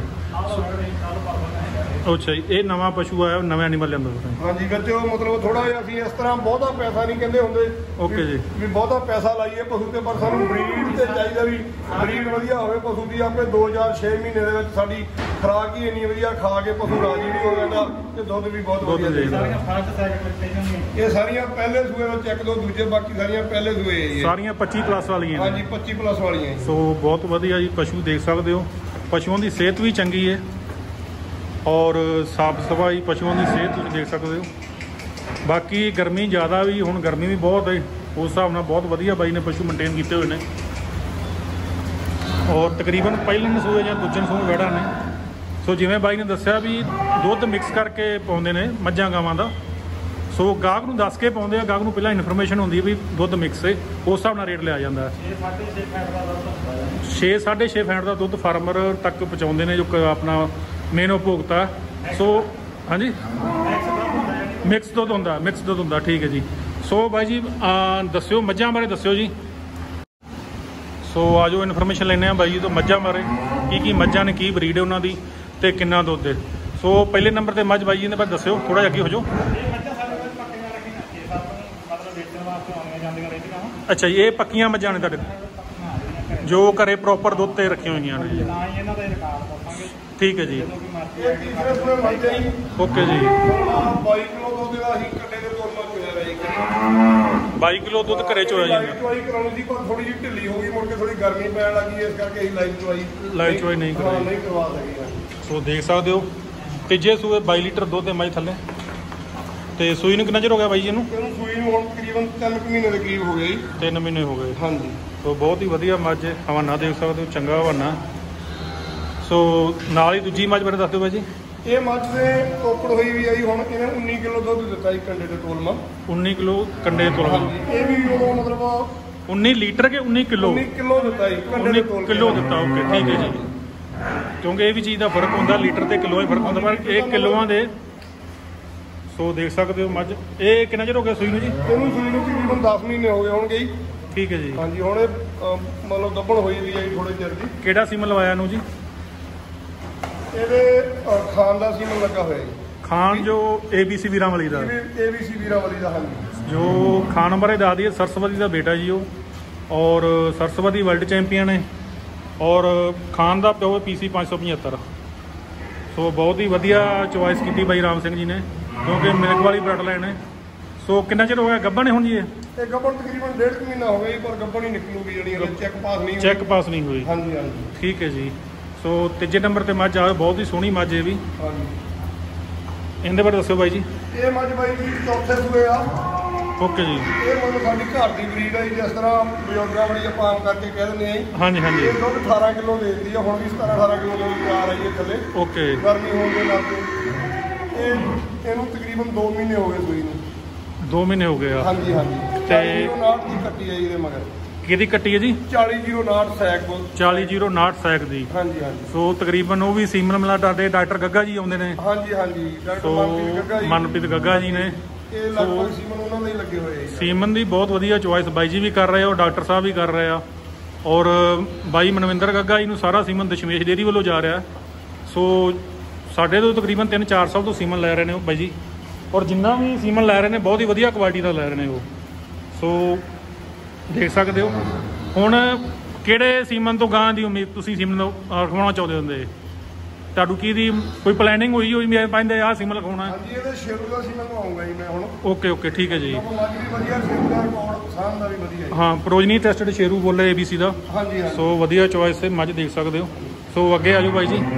ਅੱਛਾ ਜੀ, ਇਹ ਨਵਾਂ ਪਸ਼ੂ ਆਇਆ, ਨਵਾਂ ਐਨੀਮਲ ਲਿਆਂਦਾ ਤੁਸੀਂ? ਹਾਂਜੀ ਵਿੱਚ ਮਤਲਬ ਥੋੜਾ ਜਿਹਾ ਅਸੀਂ ਇਸ ਤਰ੍ਹਾਂ ਬਹੁਤਾ ਪੈਸਾ ਨਹੀਂ ਕਹਿੰਦੇ ਹੁੰਦੇ। ਓਕੇ ਜੀ। ਵੀ ਬਹੁਤਾ ਪੈਸਾ ਲਾਈਏ ਪਸ਼ੂ ਤੇ, ਪਰ ਸਾਨੂੰ ਬਰੀਡ ਤੇ ਚਾਹੀਦਾ ਵੀ ਬਰੀਡ ਵਧੀਆ ਹੋਵੇ ਪਸ਼ੂ ਦੀ। ਆਪੇ ਦੋ ਹਜ਼ਾਰ ਛੇ ਮਹੀਨੇ ਦੇ ਵਿੱਚ ਸਾਡੀ ਖੁਰਾਕ ਹੀ ਇੰਨੀ ਵਧੀਆ ਖਾ ਕੇ ਪਸ਼ੂ ਰਾਜੀ ਵੀ ਹੋ ਜਾਂਦਾ ਤੇ ਦੁੱਧ ਵੀ ਬਹੁਤ ਵਧੀਆ ਦਿੰਦਾ। ਇਹ ਸਾਰੀਆਂ ਪਹਿਲੇ ਸੂਏ ਵਿੱਚ ਇੱਕ ਦੋ ਦੂਜੇ, ਬਾਕੀ ਸਾਰੀਆਂ ਪਹਿਲੇ ਸੂਏ ਹੈ ਜੀ। ਸਾਰੀਆਂ ਪੱਚੀ ਪਲੱਸ ਵਾਲੀਆਂ? ਹਾਂਜੀ ਪੱਚੀ ਪਲੱਸ ਵਾਲੀਆਂ। ਸੋ ਬਹੁਤ ਵਧੀਆ ਜੀ, ਪਸ਼ੂ ਦੇਖ ਸਕਦੇ ਹੋ, ਪਸ਼ੂਆਂ ਦੀ ਸਿਹਤ ਵੀ ਚੰਗੀ ਹੈ ਔਰ ਸਾਫ ਸਫਾਈ ਪਸ਼ੂਆਂ ਦੀ ਸਿਹਤ ਤੁਸੀਂ ਦੇਖ ਸਕਦੇ ਹੋ। ਬਾਕੀ ਗਰਮੀ ਜ਼ਿਆਦਾ ਵੀ, ਹੁਣ ਗਰਮੀ ਵੀ ਬਹੁਤ ਹੈ, ਉਸ ਹਿਸਾਬ ਨਾਲ ਬਹੁਤ ਵਧੀਆ ਬਾਈ ਨੇ ਪਸ਼ੂ ਮੇਨਟੇਨ ਕੀਤੇ ਹੋਏ ਨੇ। ਔਰ ਤਕਰੀਬਨ ਪਹਿਲੇ ਸੂਏ ਜਾਂ ਦੂਜੇ ਸੂਏ ਵੜਾ ਨੇ। ਸੋ ਜਿਵੇਂ ਬਾਈ ਨੇ ਦੱਸਿਆ ਵੀ ਦੁੱਧ ਮਿਕਸ ਕਰਕੇ ਪਾਉਂਦੇ ਨੇ ਮੱਝਾਂ ਗਾਵਾਂ ਦਾ। ਸੋ ਗਾਹਕ ਨੂੰ ਦੱਸ ਕੇ ਪਾਉਂਦੇ ਆ, ਗਾਹਕ ਨੂੰ ਪਹਿਲਾਂ ਇਨਫੋਰਮੇਸ਼ਨ ਹੁੰਦੀ ਹੈ ਵੀ ਦੁੱਧ ਮਿਕਸ ਹੈ, ਉਸ ਹਿਸਾਬ ਨਾਲ ਰੇਟ ਲਿਆ ਜਾਂਦਾ। ਛੇ ਸਾਢੇ ਛੇ ਫੈਂਟ ਦਾ ਦੁੱਧ ਫਾਰਮਰ ਤੱਕ ਪਹੁੰਚਾਉਂਦੇ ਨੇ, ਜੋ ਆਪਣਾ ਮੇਨ ਉਪਭੋਗਤਾ। ਸੋ ਹਾਂਜੀ ਮਿਕਸ ਦੁੱਧ ਹੁੰਦਾ, ਮਿਕਸ ਦੁੱਧ ਹੁੰਦਾ, ਠੀਕ ਹੈ ਜੀ। ਸੋ ਬਾਈ ਜੀ ਦੱਸਿਓ ਮੱਝਾਂ ਬਾਰੇ ਦੱਸਿਓ ਜੀ। ਸੋ ਆ ਜਾਓ ਇਨਫੋਰਮੇਸ਼ਨ ਲੈਂਦੇ ਆ ਬਾਈ ਜੀ ਤੋਂ ਮੱਝਾਂ ਬਾਰੇ, ਕੀ ਕੀ ਮੱਝਾਂ ਨੇ, ਕੀ ਬਰੀਡ ਹੈ ਉਹਨਾਂ ਦੀ ਤੇ ਕਿੰਨਾ ਦੁੱਧ ਹੈ। ਸੋ ਪਹਿਲੇ ਨੰਬਰ ਤੇ ਮੱਝ ਬਾਈ ਜੀ ਨੇ ਬਾਰੇ ਦੱਸਿਓ, ਥੋੜਾ ਜਿਹਾ ਅੱਗੇ ਹੋ ਜਾਓ। ਅੱਛਾ ਜੀ, ਇਹ ਪੱਕੀਆਂ ਮੱਝਾਂ ਨੇ ਤੁਹਾਡੇ ਜੋ ਘਰੇ ਪ੍ਰੋਪਰ ਦੁੱਧ ਤੇ ਰੱਖੀਆਂ ਹੋਈਆਂ ਨੇ? ਠੀਕ ਹੈ ਜੀ। ਓਕੇ ਜੀ। ਬਾਈ ਕਿਲੋ ਦੁੱਧ ਦਾ ਅਸੀਂ ਕੱਡੇ ਦੇ ਤੋਲਮਾ ਚੋਇਆ ਜੀ। ਬਾਈ ਕਿਲੋ ਦੁੱਧ ਘਰੇ ਚੋਇਆ ਜਾਂਦਾ? ਲਾਈਵ ਚੋਈ ਕਰਾਉਣੀ ਸੀ, ਪਰ ਥੋੜੀ ਜਿਹੀ ਢਿੱਲੀ ਹੋ ਗਈ, ਮੁੜ ਕੇ ਥੋੜੀ ਗਰਮੀ ਪੈਣ ਲੱਗੀ, ਇਸ ਕਰਕੇ ਅਸੀਂ ਲਾਈਵ ਚੋਈ ਲਾਈਵ ਚੋਈ ਨਹੀਂ ਕਰਵਾਈ ਨਹੀਂ ਕਰਵਾ ਸਕੇ। ਸੋ ਦੇਖ ਸਕਦੇ ਹੋ ਤੀਜੇ ਸੂਏ ਬਾਈ ਲੀਟਰ ਦੁੱਧ ਦੇ ਮੱਝ ਥੱਲੇ। ਤੇ ਸੂਈ ਨੂੰ ਕਿੰਨਾ ਚਿਰ ਹੋ ਗਿਆ ਬਾਈ ਜੀ ਇਹਨੂੰ? ਇਹਨੂੰ ਸੂਈ ਨੂੰ ਹੁਣ ਤਕਰੀਬਨ ਤਿੰਨ ਕੁ ਮਹੀਨੇ ਦੇ ਕਰੀਬ ਹੋ ਗਏ ਜੀ। ਤਿੰਨ ਮਹੀਨੇ ਹੋ ਗਏ? ਹਾਂਜੀ। ਸੋ ਬਹੁਤ ਹੀ ਵਧੀਆ ਮੱਝ, ਹਵਾਨਾ ਦੇਖ ਸਕਦੇ ਹੋ, ਚੰਗਾ ਹਵਾਨਾ। ਸੋ ਨਾਲ ਹੀ ਦੂਜੀ ਮੱਝ ਬਾਰੇ ਦੱਸ ਦਿਓ ਬਾਈ ਜੀ। ਇਹ ਮੱਝ ਦੇ ਤੋਕੜ ਹੋਈ ਵੀ ਆਈ, ਹੁਣ ਇਹਨੇ ਉੱਨੀ ਕਿਲੋ ਦੁੱਧ ਦਿੱਤਾ ਜੀ ਕੰਡੇ ਦੇ ਤੋਲਮਾ। ਉੱਨੀ ਕਿਲੋ ਕੰਡੇ ਤੋਲਮਾ? ਇਹ ਵੀ ਉਦੋਂ ਮਤਲਬ ਉੱਨੀ ਲੀਟਰ ਕੇ ਉੱਨੀ ਕਿਲੋ? ਉੱਨੀ ਕਿਲੋ ਦਿੱਤਾ ਜੀ ਕੰਡੇ ਦੇ ਤੋਲ ਕਿਲੋ ਦਿੱਤਾ। ਓਕੇ ਠੀਕ ਹੈ ਜੀ। ਕਿਉਂਕਿ ਇਹ ਵੀ ਚੀਜ਼ ਦਾ ਫਰਕ ਹੁੰਦਾ, ਲੀਟਰ ਤੇ ਕਿਲੋ ਹੀ ਫਰਕ ਹੁੰਦਾ, ਪਰ ਇਹ ਕਿਲੋਆਂ ਦੇ। ਸੋ ਦੇਖ ਸਕਦੇ ਹੋ ਮੱਝ। ਇਹ ਕਿੰਨਾ ਚਿਰ ਹੋ ਗਿਆ ਸੂਈ ਨੂੰ ਜੀ? ਇਹਨੂੰ ਸੂਈ ਨੂੰ ਤਕਰੀਬਨ ਦਸ ਮਹੀਨੇ ਹੋ ਗਏ ਹੋਣਗੇ ਜੀ। ਠੀਕ ਹੈ ਜੀ। ਹਾਂਜੀ ਹੁਣ ਇਹ ਅਹ, ਮਤਲਬ ਗੱਭਣ ਹੋਈ ਵੀ ਹੈ ਜੀ ਥੋੜੇ ਚਿਰ ਦੀ। ਕਿਹੜਾ ਸੀਮਨ ਲਵਾਇਆ ਨੂੰ ਜੀ? ਇਹਦੇ ਅਹ, ਖਾਨ ਦਾ ਸੀਮਨ ਲੱਗਾ ਹੋਇਆ ਜੀ। ਖਾਨ ਜੋ ਏਬੀਸੀ ਵੀਰਾਂ ਵਾਲੀ ਦਾ, ਏਬੀਸੀ ਵੀਰਾਂ ਵਾਲੀ ਦਾ। ਹਾਂਜੀ ਜੋ ਖਾਨ ਬਾਰੇ ਦੱਸ ਦਈਏ, ਸਰਸਵਤੀ ਦਾ ਬੇਟਾ ਜੀ ਉਹ, ਔਰ ਸਰਸਵਤੀ ਵਰਲਡ ਚੈਂਪੀਅਨ ਹੈ, ਔਰ ਖਾਨ ਦਾ ਪਿਓ ਪੀਸੀ ਪੰਜ ਸੌ ਪਝੱਤਰ। ਸੋ ਬਹੁਤ ਹੀ ਵਧੀਆ ਚੋਇਸ ਕੀਤੀ ਬਾਈ ਰਾਮ ਸਿੰਘ ਜੀ ਨੇ, ਕਿਉਂਕਿ ਮਿਲਕ ਵਾਲੀ ਬਲੱਡ ਲਾਈਨ ਹੈ। ਸੋ ਕਿੰਨਾ ਚਿਰ ਹੋ ਗਿਆ ਗੱਭਣ ਨੇ ਹੁਣ ਜੀ? ਇਹ ਇਹ ਗੱਭਣ ਤਕਰੀਬਨ ਡੇਢ ਕੁ ਮਹੀਨਾ ਹੋ ਗਿਆ ਜੀ, ਪਰ ਗੱਭਣ ਹੀ ਨਿਕਲੂਗੀ ਜਿਹੜੀ ਹਲੇ ਚੈੱਕ ਪਾਸ ਨਹੀਂ ਹੋਈ। ਚੈੱਕ ਪਾਸ ਨਹੀਂ ਹੋਈ। ਹਾਂਜੀ ਹਾਂਜੀ ਠੀਕ ਹੈ ਜੀ। ਸੋ ਤੀਜੇ ਨੰਬਰ ਤੇ ਮੱਝ ਆਵੇ, ਬਹੁਤ ਹੀ ਸੋਹਣੀ ਮੱਝ ਇਹ ਵੀ। ਹਾਂਜੀ ਇਹਦੇ ਬਾਰੇ ਦੱਸਿਓ ਬਾਈ ਜੀ। ਇਹ ਮੱਝ ਬਾਈ ਜੀ ਚੌਥੇ ਸੂਏ ਆ। ਓਕੇ ਜੀ। ਇਹ ਮੱਝ ਸਾਡੀ ਘਰ ਦੀ ਬਰੀਡ ਹੈ ਜੀ, ਜਿਸ ਤਰ੍ਹਾਂ ਬਜ਼ੁਰਗਾਂ ਵਾਲੀ ਆਪਾਂ ਆਮ ਕਰਕੇ ਕਹਿ ਦਿੰਦੇ ਆ ਜੀ। ਹਾਂਜੀ ਹਾਂਜੀ। ਇਹ ਦੁੱਧ ਅਠਾਰਾਂ ਕਿਲੋ ਦੇ ਦਿੰਦੀ ਆ, ਹੁਣ ਵੀ ਸਤਾਰਾਂ ਅਠਾਰਾਂ ਕਿਲੋ ਦੁੱਧ ਤਿਆਰ ਆਈ ਹੈ ਥੱਲੇ। ਓਕੇ। ਗਰਮੀ ਹੋਣ ਦੇ ਨਾਤੇ ਇਹ ਇਹਨੂੰ ਤਕਰੀਬਨ ਦੋ ਮਹੀਨੇ ਹੋ ਗਏ ਸੂਈ ਨੂੰ। ਦੋ ਮਹੀਨੇ ਹੋ ਗਏ ਆ। ਹਾਂਜੀ ਹਾਂਜੀ। ਤੇ ਚਾਲੀ ਜ਼ੀਰੋ ਉਨਾਹਠ ਦੀ ਕੱਟੀ ਹੈ ਜੀ ਇਹਦੇ ਮਗਰ। ਕਿਹਦੀ ਕੱਟੀ ਹੈ ਜੀ? ਚਾਲੀ ਜ਼ੀਰੋ ਉਨਾਹਠ ਸੈਕ ਬੋਲ। ਚਾਲੀ ਜ਼ੀਰੋ ਉਨਾਹਠ ਸੈਕ ਦੀ। ਹਾਂਜੀ ਹਾਂਜੀ। ਸੋ ਤਕਰੀਬਨ ਉਹ ਵੀ ਸੀਮਨ ਮਿਲਾ ਡਾਡੇ ਡਾਕਟਰ ਗੱਗਾ ਜੀ ਆਉਂਦੇ ਨੇ। ਹਾਂਜੀ ਹਾਂਜੀ। ਡਾਕਟਰ ਸੋ ਮਨਪ੍ਰੀਤ ਗੱਗਾ ਜੀ। ਮਨਪ੍ਰੀਤ ਗੱਗਾ ਜੀ ਨੇ। ਇਹ ਲਗਭਗ ਸੀਮਨ ਉਹਨਾਂ ਦੇ ਹੀ ਲੱਗੇ ਹੋਏ ਆ। ਸੀਮਨ ਦੀ ਬਹੁਤ ਵਧੀਆ ਚੋਇਸ ਬਾਈ ਜੀ ਵੀ ਕਰ ਰਹੇ ਆ, ਔਰ ਡਾਕਟਰ ਸਾਹਿਬ ਵੀ ਕਰ ਰਹੇ ਆ, ਔਰ ਬਾਈ ਮਨਵਿੰਦਰ ਗੱਗਾ ਜੀ ਨੂੰ ਸਾਰਾ ਸੀਮਨ ਦਸ਼ਮੇਸ਼ ਡੇਅਰੀ ਵੱਲੋਂ ਜਾ ਰਿਹਾ। ਸੋ ਸਾਡੇ ਤੋਂ ਤਕਰੀਬਨ ਤਿੰਨ ਚਾਰ ਸਾਲ ਤੋਂ ਸੀਮਨ ਲੈ ਰਹੇ ਨੇ ਉਹ ਬਾਈ ਜੀ, ਔਰ ਜਿੰਨਾ ਵੀ ਸੀਮਨ ਲੈ ਰਹੇ ਨੇ ਬਹੁਤ ਹੀ ਵਧੀਆ ਕੁਆਲਿਟੀ ਦਾ ਲੈ ਰਹੇ ਨੇ ਉਹ। ਸੋ ਦੇਖ ਸਕਦੇ ਹੋ। ਹੁਣ ਕਿਹੜੇ ਸੀਮਨ ਤੋਂ ਗਾਂ ਦੀ ਉਮੀਦ ਤੁਸੀਂ ਸੀਮਨ ਰਖਵਾਉਣਾ ਚਾਹੁੰਦੇ ਹੁੰਦੇ? ਤੁਹਾਨੂੰ ਕੀ ਦੀ ਕੋਈ ਪਲੈਨਿੰਗ ਹੋਈ ਹੋਈ ਮੈਂ ਪਾਉਂਦੇ ਆਹ ਸੀਮਨ ਲਗਾਉਣਾ? ਹਾਂਜੀ ਇਹਦੇ ਸ਼ੇਰੂ ਦਾ ਸੀਮਨ ਲਵਾਉਂਗਾ ਜੀ ਮੈਂ ਹੁਣ। ਓਕੇ ਓਕੇ ਠੀਕ ਹੈ ਜੀ। ਮੱਝ ਵੀ ਵਧੀਆ, ਸ਼ੇਰੂ ਦਾ ਰਿਕਾਰਡ ਸਾਨ ਦਾ ਵੀ ਵਧੀਆ ਜੀ। ਹਾਂ ਪ੍ਰੋਜਨੀ ਟੈਸਟਡ ਸ਼ੇਰੂ ਬੋਲੇ ਏਬੀਸੀ ਦਾ। ਹਾਂਜੀ ਹਾਂਜੀ। ਸੋ ਵਧੀਆ ਚੋਇਸ ਹੈ, ਮੱਝ ਦੇਖ ਸਕਦੇ ਹੋ। ਸੋ ਅੱਗੇ ਆਜੋ ਬਾਈ ਜੀ।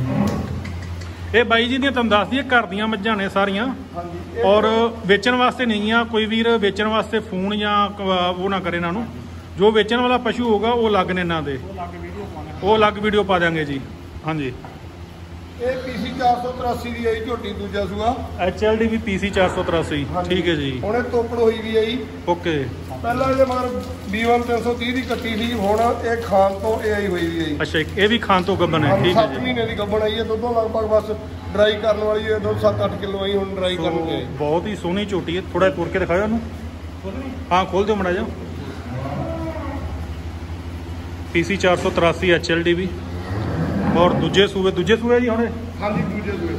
ਇਹ ਬਾਈ ਜੀ ਦੀਆਂ ਤੁਹਾਨੂੰ ਦੱਸ ਦਈਏ ਘਰ ਦੀਆਂ ਮੱਝਾਂ ਨੇ ਸਾਰੀਆਂ, ਹਾਂਜੀ। ਔਰ ਵੇਚਣ ਵਾਸਤੇ ਨਹੀਂ ਆ। ਕੋਈ ਵੀਰ ਵੇਚਣ ਵਾਸਤੇ ਫੋਨ ਜਾਂ ਉਹ ਨਾ ਕਰੇ ਇਹਨਾਂ ਨੂੰ। ਜੋ ਵੇਚਣ ਵਾਲਾ ਪਸ਼ੂ ਹੋਗਾ ਉਹ ਅਲੱਗ ਨੇ ਇਹਨਾਂ ਦੇ, ਉਹ ਅਲੱਗ ਵੀਡੀਓ ਪਾ ਦਿਆਂਗੇ ਜੀ। ਹਾਂਜੀ। ਇਹ ਪੀਸੀ ਚਾਰ ਸੌ ਤਰਾਸੀ ਦੀ ਆਈ ਝੋਟੀ, ਦੂਜਾ ਸੂਆ। H L D V PC ਚਾਰ ਸੌ ਤਰਾਸੀ। ਠੀਕ ਹੈ ਜੀ। ਹੁਣ ਇਹ ਤੋਪੜ ਹੋਈ ਵੀ ਆਈ। ਓਕੇ। ਪਹਿਲਾਂ ਇਹਦੇ ਮਗਰ ਬੀ ਵਨ ਤਿੰਨ ਸੌ ਤੀਹ ਦੀ ਕੱਟੀ ਸੀ, ਹੁਣ ਇਹ ਖਾਨ ਤੋਂ ਇਹ ਆਈ ਹੋਈ ਵੀ ਆਈ। ਅੱਛਾ ਇਹ ਵੀ ਖਾਨ ਤੋਂ ਗੱਭਣ ਹੈ। ਠੀਕ ਹੈ ਸੱਤ ਜੀ। ਮਹੀਨੇ ਦੀ ਗੱਭਣ ਆਈ ਹੈ, ਦੁੱਧੋਂ ਲਗਭਗ ਬਸ ਡਰਾਈ ਕਰਨ ਵਾਲੀ ਹੈ। ਦੁੱਧ ਸੱਤ ਅੱਠ ਕਿਲੋ ਆਈ, ਹੁਣ ਡਰਾਈ ਕਰਨ ਤੇ ਆਈ। ਬਹੁਤ ਹੀ ਸੋਹਣੀ ਝੋਟੀ ਹੈ। ਥੋੜਾ ਤੁਰ ਕੇ ਦਿਖਾਓ ਉਹਨੂੰ। ਹਾਂ ਖੋਲ ਦਿਓ ਮੜਾ ਜਾ। ਪੀਸੀ ਚਾਰ ਸੌ ਤਰਾਸੀ ਐਚ ਐਲ ਡੀ ਵੀ, ਔਰ ਦੂਜੇ ਸੂਏ ਦੂਜੇ ਸੂਏ ਜੀ ਹੁਣ। ਹਾਂਜੀ ਦੂਜੇ ਸੂਏ।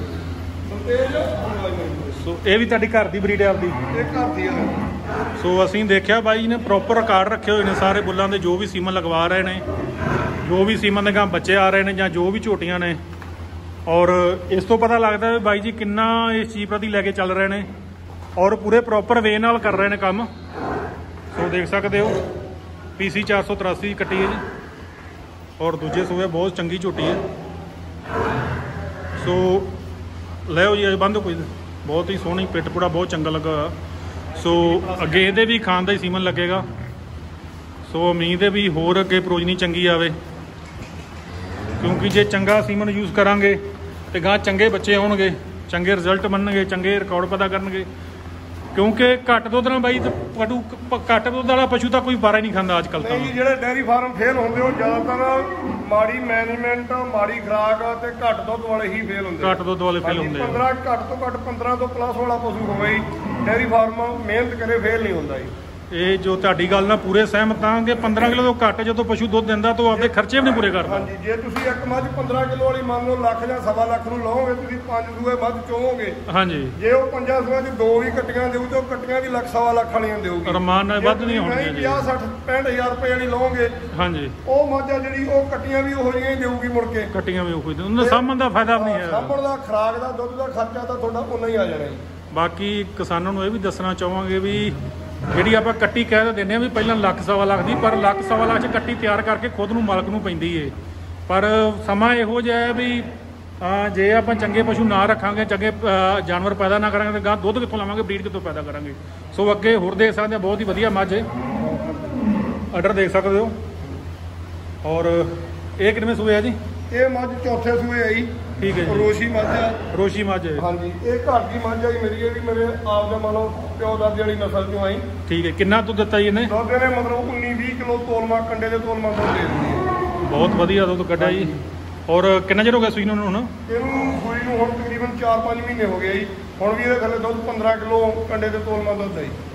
ਸੋ ਇਹ ਵੀ ਤੁਹਾਡੀ ਘਰ ਦੀ ਬਰੀਡ ਹੈ ਆਪਦੀ? ਇਹ ਘਰ ਦੀ ਹੈ। ਸੋ ਅਸੀਂ ਦੇਖਿਆ ਬਾਈ ਨੇ ਪ੍ਰੋਪਰ ਰਿਕਾਰਡ ਰੱਖੇ ਹੋਏ ਨੇ ਸਾਰੇ ਬੁੱਲਾਂ ਦੇ, ਜੋ ਵੀ ਸੀਮਨ ਲਗਵਾ ਰਹੇ ਨੇ, ਜੋ ਵੀ ਸੀਮਨ ਦੇ ਗਾਂ ਬੱਚੇ ਆ ਰਹੇ ਨੇ, ਜਾਂ ਜੋ ਵੀ ਝੋਟੀਆਂ ਨੇ। ਔਰ ਇਸ ਤੋਂ ਪਤਾ ਲੱਗਦਾ ਵੀ ਬਾਈ ਜੀ ਕਿੰਨਾ ਇਸ ਚੀਜ਼ ਪ੍ਰਤੀ ਲੈ ਕੇ ਚੱਲ ਰਹੇ ਨੇ, ਔਰ ਪੂਰੇ ਪ੍ਰੋਪਰ ਵੇ ਨਾਲ ਕਰ ਰਹੇ ਨੇ ਕੰਮ। ਸੋ ਦੇਖ ਸਕਦੇ ਹੋ ਪੀਸੀ ਚਾਰ ਸੌ ਤਰਾਸੀ ਕੱਟੀ ਹੈ ਜੀ, ਔਰ ਦੂਜੇ ਸੂਏ ਬਹੁਤ ਚੰਗੀ ਝੋਟੀ ਹੈ। ਸੋ ਲਿਓ ਜੀ ਬੰਦ ਕੋਈ, ਬਹੁਤ ਹੀ ਸੋਹਣੀ ਪਿੱਟ ਪੂੜਾ ਬਹੁਤ ਚੰਗਾ ਲੱਗਾ ਹੋਇਆ। ਸੋ ਅੱਗੇ ਇਹਦੇ ਵੀ ਖਾਨ ਦਾ ਹੀ ਸੀਮਨ ਲੱਗੇਗਾ। ਸੋ ਉਮੀਦ ਹੈ ਵੀ ਹੋਰ ਅੱਗੇ ਪ੍ਰੋਜਨੀ ਚੰਗੀ ਆਵੇ, ਕਿਉਂਕਿ ਜੇ ਚੰਗਾ ਸੀਮਨ ਯੂਜ਼ ਕਰਾਂਗੇ ਤੇ ਗਾਂ ਚੰਗੇ ਬੱਚੇ ਆਉਣਗੇ, ਚੰਗੇ ਰਿਜ਼ਲਟ ਬਣਨਗੇ, ਚੰਗੇ ਰਿਕਾਰਡ ਪਤਾ ਕਰਨਗੇ। ਕਿਉਂਕਿ ਘੱਟ ਦੁੱਧ ਨਾਲ ਬਾਈ ਪਟੂ ਘੱਟ ਦੁੱਧ ਵਾਲਾ ਪਸ਼ੂ ਤਾਂ ਕੋਈ ਬਾਰਾ ਹੀ ਨਹੀਂ ਖਾਂਦਾ ਅੱਜ ਕੱਲ੍ਹ ਤਾਂ। ਨਹੀਂ ਜਿਹੜੇ ਡੈਰੀ ਫਾਰਮ ਫੇਲ ਹੁੰਦੇ ਉਹ ਜ਼ਿਆਦਾਤਰ ਮਾੜੀ ਮੈਨੇਜਮੈਂਟ, ਮਾੜੀ ਖੁਰਾਕ ਤੇ ਘੱਟ ਦੁੱਧ ਵਾਲੇ ਹੀ ਫੇਲ ਹੁੰਦੇ। ਘੱਟ ਦੁੱਧ ਵਾਲੇ ਫੇਲ ਹੁੰਦੇ ਆ। ਪੰਦਰਾਂ ਘੱਟ ਤੋਂ ਘੱਟ ਪੰਦਰਾਂ ਤੋਂ ਪਲੱਸ ਵਾਲਾ ਪਸ਼ੂ ਹੋਵੇ ਹੀ ਡੈਰੀ ਫਾਰਮ ਮਿਹਨਤ ਕਰੇ ਫੇਲ ਨਹੀਂ ਹੁੰਦਾ ਜੀ। ਇਹ ਜੋ ਤੁਹਾਡੀ ਗੱਲ ਨਾਲ ਪੂਰੇ ਸਹਿਮਤ ਹਾਂ ਕਿ ਪੰਦਰਾਂ ਕਿਲੋ ਤੋਂ ਘੱਟ ਜਦੋਂ ਪਸ਼ੂ ਦੁੱਧ ਦਿੰਦਾ ਤਾਂ ਉਹ ਆਪਦੇ ਖਰਚੇ ਵੀ ਨਹੀਂ ਪੂਰੇ ਕਰਦਾ। ਹਾਂਜੀ ਜੇ ਤੁਸੀਂ ਇੱਕ ਮੱਝ ਪੰਦਰਾਂ ਕਿਲੋ ਵਾਲੀ ਮੰਨ ਲਓ ਲੱਖ ਜਾਂ ਸਵਾ ਲੱਖ ਨੂੰ ਲਾਓਗੇ, ਤੁਸੀਂ ਪੰਜ ਸੂਏ ਮੱਝ ਚੋਵੋਗੇ। ਹਾਂਜੀ ਜੇ ਉਹ ਪੰਜਾਂ ਸੂਆਂ 'ਚ ਦੋ ਵੀ ਕੱਟੀਆਂ ਦੇਊ ਤੇ ਉਹ ਕੱਟੀਆਂ ਵੀ ਲੱਖ ਸਵਾ ਲੱਖ ਵਾਲੀਆਂ ਦੇਊਗੀ। ਰਮਾਨ ਨਾਲ ਵੱਧ ਨਹੀਂ ਹੋਣਗੀਆਂ ਜੀ। ਪੰਜਾਹ ਸੱਠ ਪੈਂਹਠ ਹਜ਼ਾਰ ਰੁਪਏ ਵਾਲੀ ਲਾਓਗੇ, ਹਾਂਜੀ ਉਹ ਮੱਝ ਆ ਜਿਹੜੀ ਉਹ ਕੱਟੀਆਂ ਵੀ ਉਹੋ ਜਿਹੀਆਂ ਹੀ ਦੇਊਗੀ ਮੁੜ ਕੇ। ਕੱਟੀਆਂ ਵੀ ਉਹੋ ਜਿਹੀਆਂ, ਉਹਨਾਂ ਸਾਂਭਣ ਦਾ ਫਾਇਦਾ ਨਹੀਂ ਹੈ। ਸਾਂਭਣ ਦਾ, ਖੁਰਾਕ ਦਾ, ਦੁੱਧ ਦਾ ਖਰਚਾ ਤਾਂ ਤੁਹਾਡਾ ਉਨਾ ਹੀ ਆ ਜਾਣਾ ਜੀ। ਬਾਕੀ ਕਿਸਾਨਾਂ ਨੂੰ ਇਹ ਵੀ ਦੱਸਣਾ ਚਾਹਾਂਗੇ ਵੀ ਜਿਹੜੀ ਆਪਾਂ ਕੱਟੀ ਕਹਿ ਦਿੰਦੇ ਆ ਵੀ ਪਹਿਲਾਂ ਲੱਖ ਸਵਾ ਲੱਖ ਦੀ, ਪਰ ਲੱਖ ਸਵਾ ਲੱਖ 'ਚ ਕੱਟੀ ਤਿਆਰ ਕਰਕੇ ਖੁਦ ਨੂੰ ਮਾਲਕ ਨੂੰ ਪੈਂਦੀ ਏ। ਪਰ ਸਮਾਂ ਇਹੋ ਜਿਹਾ ਹੈ ਵੀ ਜੇ ਆਪਾਂ ਚੰਗੇ ਪਸ਼ੂ ਨਾ ਰੱਖਾਂਗੇ, ਚੰਗੇ ਜਾਨਵਰ ਪੈਦਾ ਨਾ ਕਰਾਂਗੇ, ਤਾਂ ਗਾਂ ਦੁੱਧ ਕਿੱਥੋਂ ਲਾਵਾਂਗੇ, ਬਰੀਡ ਕਿੱਥੋਂ ਪੈਦਾ ਕਰਾਂਗੇ। ਸੋ ਅੱਗੇ ਹੋਰ ਦੇਖ ਸਕਦੇ ਆ, ਬਹੁਤ ਹੀ ਵਧੀਆ ਮੱਝ ਹੈ, ਆਰਡਰ ਦੇਖ ਸਕਦੇ ਹੋ। ਔਰ ਇਹ ਕਿੰਨੇ ਸੂਏ ਆ ਜੀ? ਇਹ ਮੱਝ ਚੌਥੇ ਸੂਏ ਆਈ। ਠੀਕ ਹੈ ਜੀ। ਰੋਸ਼ੀ ਮੱਝ ਆ। ਰੋਸ਼ੀ ਮੱਝ ਹੈ। ਹਾਂਜੀ ਇਹ ਘਰ ਦੀ ਮੱਝ ਆਈ ਮੇਰੀ, ਇਹ ਵੀ ਮੇਰੇ ਆਪ ਦਾ ਮੰਨ ਲਓ ਪਿਓ ਦਾਦੇ ਵਾਲੀ ਨਸਲ ਚੋਂ ਆਈ। ਠੀਕ ਹੈ। ਕਿੰਨਾ ਦੁੱਧ ਦਿੱਤਾ ਜੀ ਇਹਨੇ? ਦੁੱਧ ਇਹਨੇ ਮਤਲਬ ਉੱਨੀ ਵੀਹ ਕਿਲੋ ਤੋਲਮਾ, ਕੰਡੇ ਦੇ ਤੋਲਮਾ ਦੁੱਧ ਦੇ ਦਿੰਦੀ ਹੈ। ਬਹੁਤ ਵਧੀਆ ਦੁੱਧ ਕੱਢਿਆ ਜੀ। ਔਰ ਕਿੰਨਾ ਚਿਰ ਹੋ ਗਿਆ ਸੂਈ ਨੂੰ ਹੁਣ? ਇਹਨੂੰ ਸੂਈ ਨੂੰ ਹੁਣ ਤਕਰੀਬਨ ਚਾਰ ਪੰਜ ਮਹੀਨੇ ਹੋ ਗਏ ਜੀ। ਹੁਣ ਵੀ ਇਹਦੇ ਥੱਲੇ ਦੁੱਧ ਪੰਦਰਾਂ ਕਿਲੋ ਕੰਡੇ ਦੇ ਤੋਲਮਾ ਦੁੱਧ ਹੈ ਜੀ।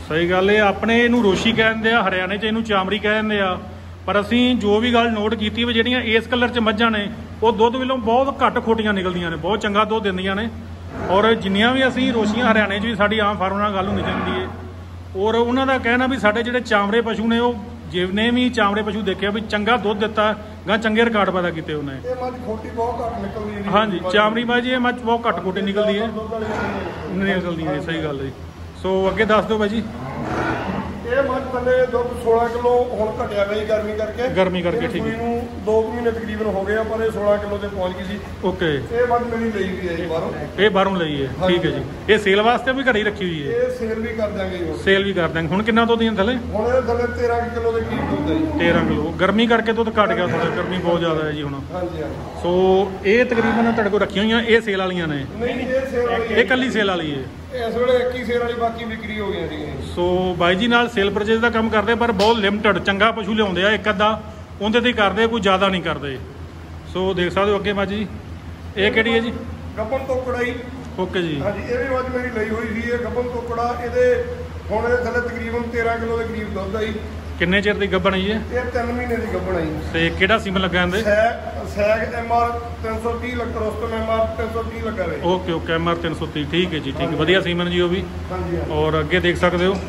ਸਹੀ ਗੱਲ ਇਹ ਆਪਣੇ ਇਹਨੂੰ ਰੋਸ਼ੀ ਕਹਿ ਦਿੰਦੇ ਆ, ਹਰਿਆਣੇ 'ਚ ਇਹਨੂੰ ਚਾਮੜੀ ਕਹਿ ਦਿੰਦੇ ਆ। ਪਰ ਅਸੀਂ ਜੋ ਵੀ ਗੱਲ ਨੋਟ ਕੀਤੀ ਵੀ ਜਿਹੜੀਆਂ ਇਸ ਕਲਰ 'ਚ ਮੱਝਾਂ ਨੇ ਉਹ ਦੁੱਧ ਵੱਲੋਂ ਬਹੁਤ ਘੱਟ ਖੋਟੀਆਂ ਨਿਕਲਦੀਆਂ ਨੇ, ਬਹੁਤ ਚੰਗਾ ਦੁੱਧ ਦਿੰਦੀਆਂ ਨੇ। ਔਰ ਜਿੰਨੀਆਂ ਵੀ ਅਸੀਂ ਰੋਸ਼ੀਆਂ ਹਰਿਆਣੇ 'ਚ ਵੀ ਸਾਡੀ ਆਮ ਫਾਰਮ ਨਾਲ ਗੱਲ ਹੁੰਦੀ ਜਾਂਦੀ ਹੈ। ਔਰ ਉਹਨਾਂ ਦਾ ਕਹਿਣਾ ਵੀ ਸਾਡੇ ਜਿਹੜੇ ਚਾਮੜੇ ਪਸ਼ੂ ਨੇ ਉਹ ਜਿਵੇਂ ਵੀ ਚਾਮੜੇ ਪਸ਼ੂ ਦੇਖਿਆ ਵੀ ਚੰਗਾ ਦੁੱਧ ਦਿੱਤਾ ਗਾ, ਚੰਗੇ ਰਿਕਾਰਡ ਪੈਦਾ ਕੀਤੇ ਉਹਨੇ। ਇਹ ਮੱਝ ਖੋਟੀ ਬਹੁਤ ਘੱਟ ਨਿਕਲਦੀ ਹੈ। ਹਾਂਜੀ ਚਾਮੜੀ ਮੱਝ ਇਹ ਮੱਝ ਬਹੁਤ ਘੱਟ ਖੋਟੀ ਨਿਕਲਦੀ ਹੈ, ਨਿਕਲਦੀ ਹੈ। ਸਹੀ ਗੱਲ ਹੈ। ਸੋ ਅੱਗੇ ਦੱਸ ਦਿਓ ਬਾਈ ਜੀ। ਇਹ ਮੱਝ ਥੱਲੇ ਦੁੱਧ ਸੋਲਾਂ ਕਿਲੋ ਹੁਣ ਘਟਿਆ ਗਈ ਗਰਮੀ ਕਰਕੇ ਗਰਮੀ ਕਰਕੇ ਠੀਕ ਹੈ। ਨੂੰ ਦੋ ਮਹੀਨੇ ਤਕਰੀਬਨ ਹੋ ਗਏ ਆ, ਪਰ ਇਹ ਸੋਲਾਂ ਕਿਲੋ ਤੇ ਪਹੁੰਚ ਗਈ ਸੀ। ਓਕੇ ਇਹ ਮੱਝ ਮੇਰੀ ਲਈ ਵੀ ਹੈ ਜੀ ਬਾਹਰੋਂ। ਇਹ ਬਾਹਰੋਂ ਲਈ ਹੈ, ਠੀਕ ਹੈ ਜੀ। ਇਹ ਸੇਲ ਵਾਸਤੇ ਵੀ ਘਰੇ ਹੀ ਰੱਖੀ ਹੋਈ ਹੈ? ਇਹ ਸੇਲ ਵੀ ਕਰ ਦਾਂਗੇ ਜੀ। ਸੇਲ ਵੀ ਕਰ ਦਾਂਗੇ। ਹੁਣ ਕਿੰਨਾ ਦੁੱਧ ਦੀਆਂ ਥੱਲੇ? ਹੁਣ ਇਹ ਥੱਲੇ ਤੇਰਾਂ ਕਿਲੋ ਦੇ ਕਰੀਬ ਦੁੱਧ ਹੈ ਜੀ। ਤੇਰਾਂ ਕਿਲੋ। ਗਰਮੀ ਕਰਕੇ ਦੁੱਧ ਘਟ ਗਿਆ ਥੋੜਾ, ਗਰਮੀ ਬਹੁਤ ਜ਼ਿਆਦਾ ਹੈ ਜੀ ਹੁਣ। ਹਾਂਜੀ ਹਾਂਜੀ। ਸੋ ਇਹ ਤਕਰੀਬਨ ਤੁਹਾਡੇ ਕੋਲ ਰੱਖੀਆਂ ਹੋਈਆਂ, ਇਹ ਸੇਲ ਵਾਲੀਆਂ ਨੇ? ਨਹੀਂ ਇਹ ਸੇਲ ਵਾਲੀ ਇਹ ਕੱਲੀ ਸੇਲ ਵਾਲੀ ਹੈ। ਇਸ ਵੇਲੇ ਇੱਕ ਹੀ ਸੇਲ ਵਾਲੀ, ਬਾਕੀ ਵਿਕਰੀ ਹੋ ਗਈਆਂ ਸੀ। ਸੋ ਬਾਈ ਜੀ ਨਾਲ ਸੇਲ ਪਰਚੇਜ਼ ਦਾ ਕੰਮ ਕਰਦੇ, ਪਰ ਬਹੁਤ ਲਿਮਟਿਡ ਚੰਗਾ ਪਸ਼ੂ ਲਿਆਉਂਦੇ ਆ ਇੱਕ ਅੱਧਾ, ਉਹਦੇ ਤੇ ਕਰਦੇ, ਕੋਈ ਜ਼ਿਆਦਾ ਨਹੀਂ ਕਰਦੇ। ਸੋ ਦੇਖ ਸਕਦੇ ਹੋ ਅੱਗੇ ਮੱਝ ਜੀ। ਇਹ ਕਿਹੜੀ ਹੈ ਜੀ? ਗੱਬਨ ਤੋਕੜਾ ਜੀ। ਓਕੇ ਜੀ। ਹਾਂਜੀ ਇਹ ਵੀ ਮੱਝ ਮੇਰੀ ਲਈ ਹੋਈ ਸੀ। ਇਹ ਗੱਬਨ ਤੋਕੜਾ, ਇਹਦੇ ਹੁਣ ਇਹਦੇ ਥੱਲੇ ਤਕਰੀਬਨ ਤੇਰਾਂ ਕਿਲੋ ਦੇ ਕਰੀਬ ਦੁੱਧ ਆ ਜੀ। ਕਿੰਨੇ ਚਿਰ ਦੀ ਗੱਭਣ ਹੈ ਜੀ? ਇਹ ਤਿੰਨ ਮਹੀਨੇ ਦੀ ਗੱਭਣ ਆ ਜੀ। ਤੇ ਕਿਹੜਾ ਸੀਮਨ ਲੱਗਾ ਇਹਦੇ? ਸੈਗ ਐਮ ਆਰ ਤਿੰਨ ਸੌ ਤੀਹ ਲੱਗਾ, ਰੋਸਟਮ ਐਮ ਆਰ ਤਿੰਨ ਸੌ ਤੀਹ ਲੱਗਾ ਵੇ। ਓਕੇ ਓਕੇ ਐਮ ਆਰ ਤਿੰਨ ਸੌ ਤੀਹ, ਠੀਕ ਹੈ ਜੀ, ਠੀਕ ਹੈ। ਵਧੀਆ ਸੀਮਨ ਜੀ ਉਹ ਵੀ। ਹਾਂਜੀ। ਔਰ ਅੱਗੇ ਦੇਖ ਸਕਦੇ ਹੋ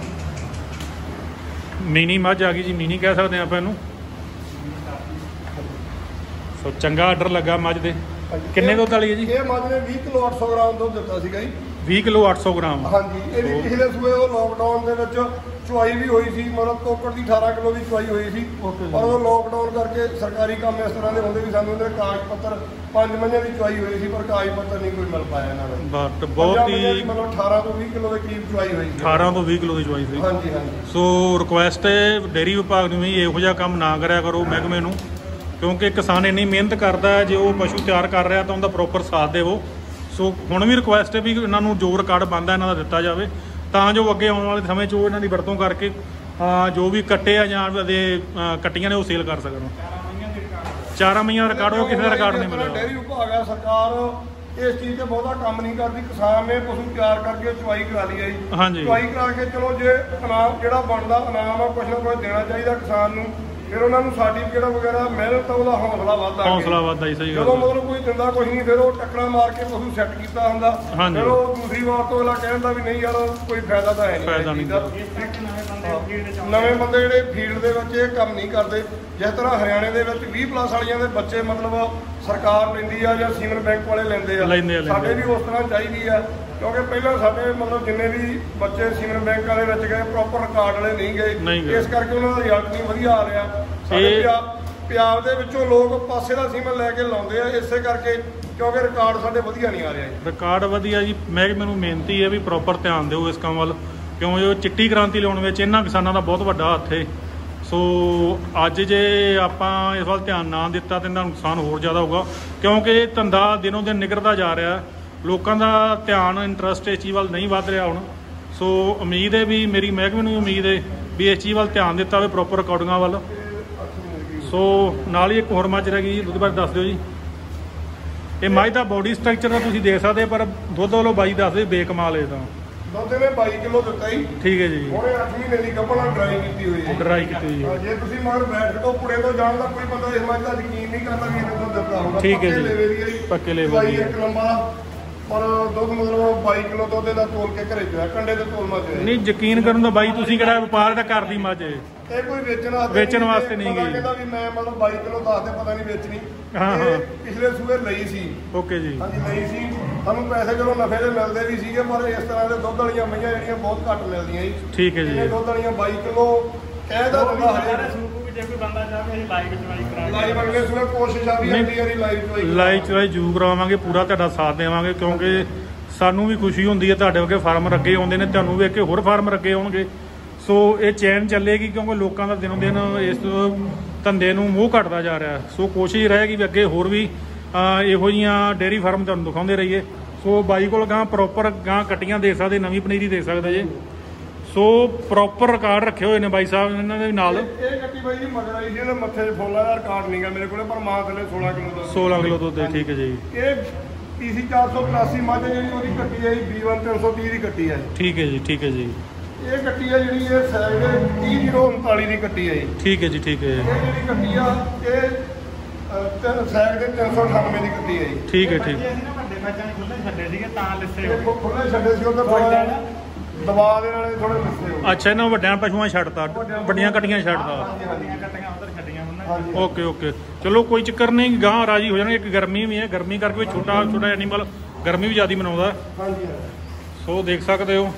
ਮਿਨੀ ਮੱਝ ਆ ਗਈ ਜੀ, ਮਿਨੀ ਕਹਿ ਸਕਦੇ ਆਪਾਂ ਇਹਨੂੰ। ਸੋ ਚੰਗਾ ਆਰਡਰ ਲੱਗਾ ਮੱਝ ਦੇ। ਕਿੰਨੇ ਦੁੱਧ ਵਾਲੀ ਹੈ ਜੀ? ਇਹ ਮੱਝ ਨੇ ਵੀਹ ਕਿਲੋ ਅੱਠ ਸੌ ਗ੍ਰਾਮ ਦੁੱਧ ਦਿੱਤਾ ਸੀਗਾ ਜੀ। ਵੀਹ ਕਿਲੋ ਅੱਠ ਸੌ ਗ੍ਰਾਮ। ਹਾਂਜੀ ਇਹਦੀ ਪਿਛਲੇ ਸੂਏ ਉਹ ਲੋਕਡਾਊਨ ਦੇ ਵਿੱਚ ਚੁਆਈ ਵੀ ਹੋਈ ਸੀ, ਮਤਲਬ ਤੋਕੜ ਦੀ ਅਠਾਰਾਂ ਕਿਲੋ ਦੀ ਚੁਆਈ ਹੋਈ ਸੀ। ਪਰ ਉਹ ਲੋਕਡਾਊਨ ਕਰਕੇ ਸਰਕਾਰੀ ਕੰਮ ਇਸ ਤਰ੍ਹਾਂ ਦੇ ਹੁੰਦੇ ਵੀ ਸਾਨੂੰ ਇਹਦੇ ਕਾਗਜ਼ ਪੱਤਰ, ਪੰਜ ਮਹੀਨਿਆਂ ਦੀ ਚੁਆਈ ਹੋਈ ਸੀ ਪਰ ਕਾਗਜ਼ ਪੱਤਰ ਨਹੀਂ ਕੋਈ ਮਿਲ ਪਾਇਆ ਇਹਨਾਂ ਨੂੰ। ਬਟ ਬਹੁਤ ਹੀ ਮਤਲਬ ਅਠਾਰਾਂ ਤੋਂ ਵੀਹ ਕਿਲੋ ਦੇ ਕਰੀਬ ਚੁਆਈ ਹੋਈ ਸੀ। ਅਠਾਰਾਂ ਤੋਂ ਵੀਹ ਕਿਲੋ ਦੀ ਚੁਆਈ ਸੀ। ਹਾਂਜੀ ਹਾਂਜੀ। ਸੋ ਰਿਕੁਐਸਟ ਹੈ ਡੇਅਰੀ ਵਿਭਾਗ ਨੂੰ ਵੀ ਇਹੋ ਜਿਹਾ ਕੰਮ ਨਾ ਕਰਿਆ ਕਰੋ, ਮਹਿਕਮੇ ਨੂੰ, ਕਿਉਂਕਿ ਕਿਸਾਨ ਇੰਨੀ ਮਿਹਨਤ ਕਰਦਾ ਹੈ, ਜੇ ਉਹ ਪਸ਼ੂ ਤਿਆਰ ਕਰ ਰਿਹਾ ਤਾਂ ਉਹਦਾ ਪ੍ਰੋਪਰ ਸਾਥ ਦੇਵੋ। ਸੋ ਹੁਣ ਵੀ ਰਿਕੁਐਸਟ ਹੈ ਵੀ ਇਹਨਾਂ ਨੂੰ ਜੋ ਰਿਕਾਰਡ ਬਣਦਾ ਇਹਨਾਂ ਦਾ ਦਿੱਤਾ ਜਾਵੇ, ਤਾਂ ਜੋ ਅੱਗੇ ਆਉਣ ਵਾਲੇ ਸਮੇਂ 'ਚ ਉਹ ਇਹਨਾਂ ਦੀ ਵਰਤੋਂ ਕਰਕੇ ਜੋ ਵੀ ਕੱਟੇ ਆ ਜਾਂ ਉਹਦੇ ਕੱਟੀਆਂ ਨੇ ਉਹ ਸੇਲ ਕਰ ਸਕਣ। ਚਾਰਾਂ ਮਹੀਆਂ ਰਿਕਾਰਡ ਹੋ, ਕਿਸੇ ਦਾ ਰਿਕਾਰਡ ਨਹੀਂ ਮਿਲਿਆ। ਡੇਅਰੀ ਵਿਭਾਗ ਆ, ਸਰਕਾਰ ਇਸ ਚੀਜ਼ ਤੇ ਬਹੁਤਾ ਕੰਮ ਨਹੀਂ ਕਰਦੀ। ਕਿਸਾਨ ਨੇ ਪਸ਼ੂ ਤਿਆਰ ਕਰਕੇ ਚੁਆਈ ਕਰਾ ਲਈ ਹੈ ਜੀ। ਹਾਂਜੀ ਚੁਆਈ ਕਰਾ ਕੇ ਚਲੋ ਜੇ ਇਨਾਮ ਜਿਹੜਾ ਬਣਦਾ ਇਨਾਮ ਆ ਕੁਛ ਨਾ ਕੁਛ ਦੇਣਾ ਚਾਹੀਦਾ ਕਿਸਾਨ ਨੂੰ। ਫਿਰ ਉਹਨਾਂ ਨੂੰ ਸਰਟੀਫਿਕੇਟ ਵਗੈਰਾ ਮਿਲ ਤਾਂ ਉਹਦਾ ਹੌਸਲਾ ਵੱਧਦਾ। ਹੌਸਲਾ ਵੱਧਦਾ ਹੀ। ਸਹੀ ਗੱਲ। ਜਦੋਂ ਮਤਲਬ ਕੋਈ ਦਿੰਦਾ ਕੁਛ ਨਹੀਂ, ਫਿਰ ਉਹ ਟੱਕਰਾਂ ਮਾਰ ਕੇ ਪਸ਼ੂ ਸੈੱਟ ਕੀਤਾ ਹੁੰਦਾ। ਫਿਰ ਉਹ ਦੂਸਰੀ ਵਾਰ ਤੋਂ ਅਗਲਾ ਕਹਿੰਦਾ ਵੀ ਨਹੀਂ ਯਾਰ ਕੋਈ ਫਾਇਦਾ ਤਾਂ ਹੈ ਨਹੀਂ। ਫਾਇਦਾ ਨਹੀਂ। ਨਵੇਂ ਬੰਦੇ ਜਿਹੜੇ ਫੀਲਡ ਦੇ ਵਿੱਚ ਇਹ ਕੰਮ ਨਹੀਂ ਕਰਦੇ। ਜਿਸ ਤਰ੍ਹਾਂ ਹਰਿਆਣੇ ਦੇ ਵਿੱਚ ਵੀਹ ਪਲੱਸ ਵਾਲੀਆਂ ਦੇ ਬੱਚੇ ਮਤਲਬ ਸਰਕਾਰ ਲੈਂਦੀ ਆ ਜਾਂ ਸੀਮਨ ਬੈਂਕ ਵਾਲੇ ਲੈਂਦੇ ਆ, ਸਾਡੇ ਵੀ ਉਸ ਤਰ੍ਹਾਂ ਚਾਹੀਦੀ ਆ। ਕਿਉਂਕਿ ਪਹਿਲਾਂ ਸਾਡੇ ਮਤਲਬ ਜਿੰਨੇ ਵੀ ਬੱਚੇ ਸੀਮਨ ਬੈਂਕ ਵਾਲੇ ਵਿੱਚ ਗਏ ਪ੍ਰੋਪਰ ਰਿਕਾਰਡ ਵਾਲੇ ਨਹੀਂ ਗਏ, ਇਸ ਕਰਕੇ ਉਹਨਾਂ ਦਾ ਰਿਜ਼ਲਟ ਨਹੀਂ ਵਧੀਆ ਆ ਰਿਹਾ। ਸਾਡੇ ਪੰਜਾਬ ਦੇ ਵਿੱਚੋਂ ਲੋਕ ਪਾਸੇ ਦਾ ਸੀਮਨ ਲੈ ਕੇ ਲਾਉਂਦੇ ਆ, ਇਸੇ ਕਰਕੇ ਕਿਉਂਕਿ ਰਿਕਾਰਡ ਸਾਡੇ ਵਧੀਆ ਨਹੀਂ ਆ ਰਿਹਾ। ਰਿਕਾਰਡ ਵਧੀਆ ਜੀ। ਮੈਂ ਮੈਨੂੰ ਮਿਹਨਤੀ ਹੈ ਵੀ ਪ੍ਰੋਪਰ ਧਿਆਨ ਦਿਓ ਇਸ ਕੰਮ ਵੱਲ, ਕਿਉਂ ਜੋ ਚਿੱਟੀ ਕ੍ਰਾਂਤੀ ਲਿਆਉਣ ਵਿੱਚ ਇਹਨਾਂ ਕਿਸਾਨਾਂ ਦਾ ਬਹੁਤ ਵੱਡਾ ਹੱਥ ਹੈ। ਸੋ ਅੱਜ ਜੇ ਆਪਾਂ ਇਸ ਵੱਲ ਧਿਆਨ ਨਾ ਦਿੱਤਾ ਤਾਂ ਇਹਦਾ ਨੁਕਸਾਨ ਹੋਰ ਜ਼ਿਆਦਾ ਹੋਊਗਾ, ਕਿਉਂਕਿ ਇਹ ਧੰਦਾ ਦਿਨੋਂ ਦਿਨ ਨਿਗਰਦਾ ਜਾ ਰਿਹਾ। ਲੋਕਾਂ ਦਾ ਧਿਆਨ ਇੰਟਰਸਟ ਇਸ ਚੀਜ਼ ਵੱਲ ਨਹੀਂ ਵੱਧ ਰਿਹਾ ਹੁਣ। ਸੋ ਉਮੀਦ ਹੈ ਵੀ ਮੇਰੀ ਮਹਿਕਮੇ ਨੂੰ ਉਮੀਦ ਹੈ ਵੀ ਇਸ ਚੀਜ਼ ਵੱਲ ਧਿਆਨ ਦਿੱਤਾ ਹੋਵੇ ਪ੍ਰੋਪਰ ਰਿਕਾਰਡਿੰਗਾਂ ਵੱਲ। ਸੋ ਨਾਲ ਹੀ ਇੱਕ ਹੋਰ ਮੱਝ ਰਹਿ ਗਈ, ਦੁੱਧ ਬਾਰੇ ਦੱਸ ਦਿਓ ਜੀ। ਇਹ ਮੱਝ ਦਾ ਬੋਡੀ ਸਟਰਕਚਰ ਤਾਂ ਤੁਸੀਂ ਦੇਖ ਸਕਦੇ, ਪਰ ਦੁੱਧ ਵੱਲੋਂ ਬਾਈ ਦੱਸਦੇ ਬੇਕਮਾਲ ਇਹ ਤਾਂ। ਦੁੱਧ ਨੇ ਬਾਈ ਕਿਲੋ ਦਿੱਤਾ ਜੀ। ਠੀਕ ਹੈ ਜੀ। ਹੁਣੇ ਅੱਠ ਮਹੀਨੇ ਦੀ ਗੱਭਣ ਡਰਾਈ ਕੀਤੀ ਹੋਈ ਹੈ। ਡਰਾਈ ਕੀਤੀ ਹੋਈ ਹੈ। ਜੇ ਤੁਸੀਂ ਮਗਰ ਬੈਠ ਕੇ ਪੁੜੇ ਤੋਂ ਜਾਣ ਦਾ ਕੋਈ ਬੰਦਾ ਇਸ ਮੱਝ ਦਾ ਯਕੀਨ ਨਹੀਂ ਕਰਦਾ ਵੀ ਇਹਨੇ ਦੁੱਧ ਦਿੱਤਾ ਹੋਊਗਾ। ਠੀਕ ਹੈ ਜੀ। ਪੱਕੇ ਲੇਵੇ ਦੀ ਇੱਕ ਲੰਬਾ, ਪਰ ਦੁੱਧ ਮਤਲਬ ਬਾਈ ਕਿਲੋ ਦੁੱਧ ਦਾ ਤੋਲ ਕੇ ਘਰੇ ਪਿਆ, ਕੰਡੇ ਤੇ ਤੋਲ ਮੱਝ ਹੈ। ਨਹੀਂ ਯਕੀਨ ਕਰਨ ਦਾ ਬਾਈ, ਤੁਸੀਂ ਕਿਹੜਾ ਵਪਾਰ ਦਾ ਕਰਦੀ ਮੱਝ ਹੈ? ਇਹ ਕੋਈ ਵੇਚਣ ਵਾਸਤੇ ਵੇਚਣ ਵਾਸਤੇ ਨਹੀਂ ਗਈ। ਕਹਿੰਦਾ ਵੀ ਮੈਂ ਮਤਲਬ ਬਾਈ ਕਿਲੋ ਦੱਸਦੇ ਪਤਾ ਨਹੀਂ ਵੇਚਣੀ। ਹਾਂ ਹਾਂ। ਪਿਛਲੇ ਸੂਏ ਲਈ ਸੀ। ਓਕੇ ਜੀ। ਹਾਂਜੀ ਲਈ ਸੀ। ਸਾਨੂੰ ਪੈਸੇ ਚਲੋ ਨਫੇ ਦੇ ਮਿਲਦੇ ਵੀ ਸੀਗੇ, ਪਰ ਇਸ ਤਰ੍ਹਾਂ ਦੇ ਦੁੱਧ ਵਾਲੀਆਂ ਮਈਆਂ ਜਿਹੜੀਆਂ ਬਹੁਤ ਘੱਟ ਮਿਲਦੀਆਂ ਜੀ। ਠੀਕ ਹੈ ਜੀ। ਇਹ ਦੁੱਧ ਵਾਲੀਆਂ ਬਾਈ ਕਿਲੋ ਕਹਿਦਾ ਦਿੰਦਾ ਹਰੇ ਸੂਪ ਵੀ ਜੇ ਕੋਈ ਬੰਦਾ ਚਾਹੇ ਲਾਈਵ ਚਵਾਈ ਕਰਾ ਲਾਈਵ ਅਗਲੇ ਸੂਏ ਕੋਸ਼ਿਸ਼ ਆ ਵੀ ਅੱਧੀ ਵਾਰੀ ਲਾਈਵ ਚਵਾਈ ਲਾਈਵ ਚਵਾਈ ਜ਼ਰੂਰ ਕਰਾਵਾਂਗੇ, ਪੂਰਾ ਤੁਹਾਡਾ ਸਾਥ ਦੇਵਾਂਗੇ, ਕਿਉਂਕਿ ਸਾਨੂੰ ਵੀ ਖੁਸ਼ੀ ਹੁੰਦੀ ਹੈ ਤੁਹਾਡੇ ਵਰਗੇ ਫਾਰਮਰ ਅੱਗੇ ਆਉਂਦੇ ਨੇ, ਤੁਹਾਨੂੰ ਵੇਖ ਕੇ ਹੋਰ ਫਾਰਮਰ ਅੱਗੇ ਆਉਣਗੇ। ਸੋ ਇਹ ਚੈਨ ਚੱਲੇਗੀ, ਕਿਉਂਕਿ ਲੋਕਾਂ ਦਾ ਦਿਨੋਂ ਦਿਨ ਇਸ ਧੰਦੇ ਨੂੰ ਮੋਹ ਘਟਦਾ ਜਾ ਰਿਹਾ। ਸੋ ਕੋਸ਼ਿਸ਼ ਰਹੇਗੀ ਵੀ ਅੱਗੇ ਹੋਰ ਵੀ ਇਹੋ ਜਿਹੀਆਂ ਡੇਅਰੀ ਫਾਰਮ ਤੁਹਾਨੂੰ ਦਿਖਾਉਂਦੇ ਰਹੀਏ। ਸੋ ਬਾਈ ਕੋਲ ਗਾਂ ਪ੍ਰੋਪਰ ਗਾਂ ਕੱਟੀਆਂ ਦੇ ਸਕਦੇ, ਨਵੀਂ ਪਨੀਰੀ ਦੇ ਸਕਦੇ ਜੇ। ਸੋ ਪ੍ਰੋਪਰ ਰਿਕਾਰਡ ਰੱਖੇ ਹੋਏ ਨੇ ਬਾਈ ਸਾਹਿਬ ਇਹਨਾਂ ਦੇ ਨਾਲ। ਇਹ ਕੱਟੀ ਬਾਈ ਜੀ ਮਗਰ ਆਈ ਸੀ, ਇਹਦੇ ਮੱਥੇ 'ਚ ਫੁੱਲ ਆ, ਰਿਕਾਰਡ ਨਹੀਂਗਾ ਮੇਰੇ ਕੋਲੇ, ਪਰ ਮਾਂ ਥੱਲੇ ਸੋਲਾਂ ਕਿਲੋ ਦੁੱਧ ਸੋਲਾਂ ਕਿਲੋ ਦੁੱਧ। ਠੀਕ ਹੈ ਜੀ। ਇਹ ਪੀਸੀ ਚਾਰ ਸੌ ਤਰਾਸੀ ਮੱਝ ਜਿਹੜੀ ਉਹਦੀ ਕੱਟੀ ਹੈ ਬੀ ਵਨ ਤਿੰਨ ਸੌ ਤੀਹ ਦੀ ਕੱਟੀ ਹੈ। ਠੀਕ ਹੈ ਜੀ। ਠੀਕ ਹੈ ਜੀ। ਇਹ ਕੱਟੀ ਆ ਜਿਹੜੀ ਇਹ ਸਾਈਡ तीह जीरो उनताली ਦੀ ਕੱਟੀ ਆ ਜੀ। ਠੀਕ ਹੈ ਜੀ ਠੀਕ ਹੈ। ਇਹ ਜਿਹੜੀ ਕੱਟੀ ਆ ਇਹ ਤਿੰਨ ਸਾਈਡ ਦੇ ਤਿੰਨ ਸੌ ਅਠਾਨਵੇਂ ਦੀ ਕੱਟੀ ਆ ਜੀ। ਠੀਕ ਹੈ ਠੀਕ। ਅਸੀਂ ਨਾ ਵੱਡੇ ਬੱਚਿਆਂ ਨੂੰ ਖੁੱਲੇ ਛੱਡੇ ਸੀਗੇ ਤਾਂ ਲਿੱਸੇ ਇਹ ਖੁੱਲੇ ਛੱਡੇ ਸੀ ਉਹਦਾ ਥੋੜਾ ਦਬਾ ਦੇ ਨਾਲੇ ਥੋੜੇ ਲਿੱਸੇ ਹੋ। ਅੱਛਾ ਇਹਨਾਂ ਵੱਡਿਆਂ ਪਸ਼ੂਆਂ ਛੱਡਤਾ, ਵੱਡੀਆਂ ਕੱਟੀਆਂ ਛੱਡਤਾ। ਵੱਡੀਆਂ ਕੱਟੀਆਂ ਉਧਰ ਛੱਡੀਆਂ ਉਹਨਾਂ ਨੇ। ਓਕੇ ਓਕੇ ਚਲੋ ਕੋਈ ਚੱਕਰ ਨਹੀਂ, ਗਾਂ ਰਾਜੀ ਹੋ ਜਾਣਗੇ। ਇੱਕ ਗਰਮੀ ਵੀ ਹੈ, ਗਰਮੀ ਕਰਕੇ ਛੋਟਾ ਛੋਟਾ ਐਨੀਮਲ ਗਰਮੀ ਵੀ ਜ਼ਿਆਦਾ ਮਨਾਉਂਦਾ। ਹਾਂਜੀ ਸੋ ਦੇਖ ਸਕਦੇ ਹੋ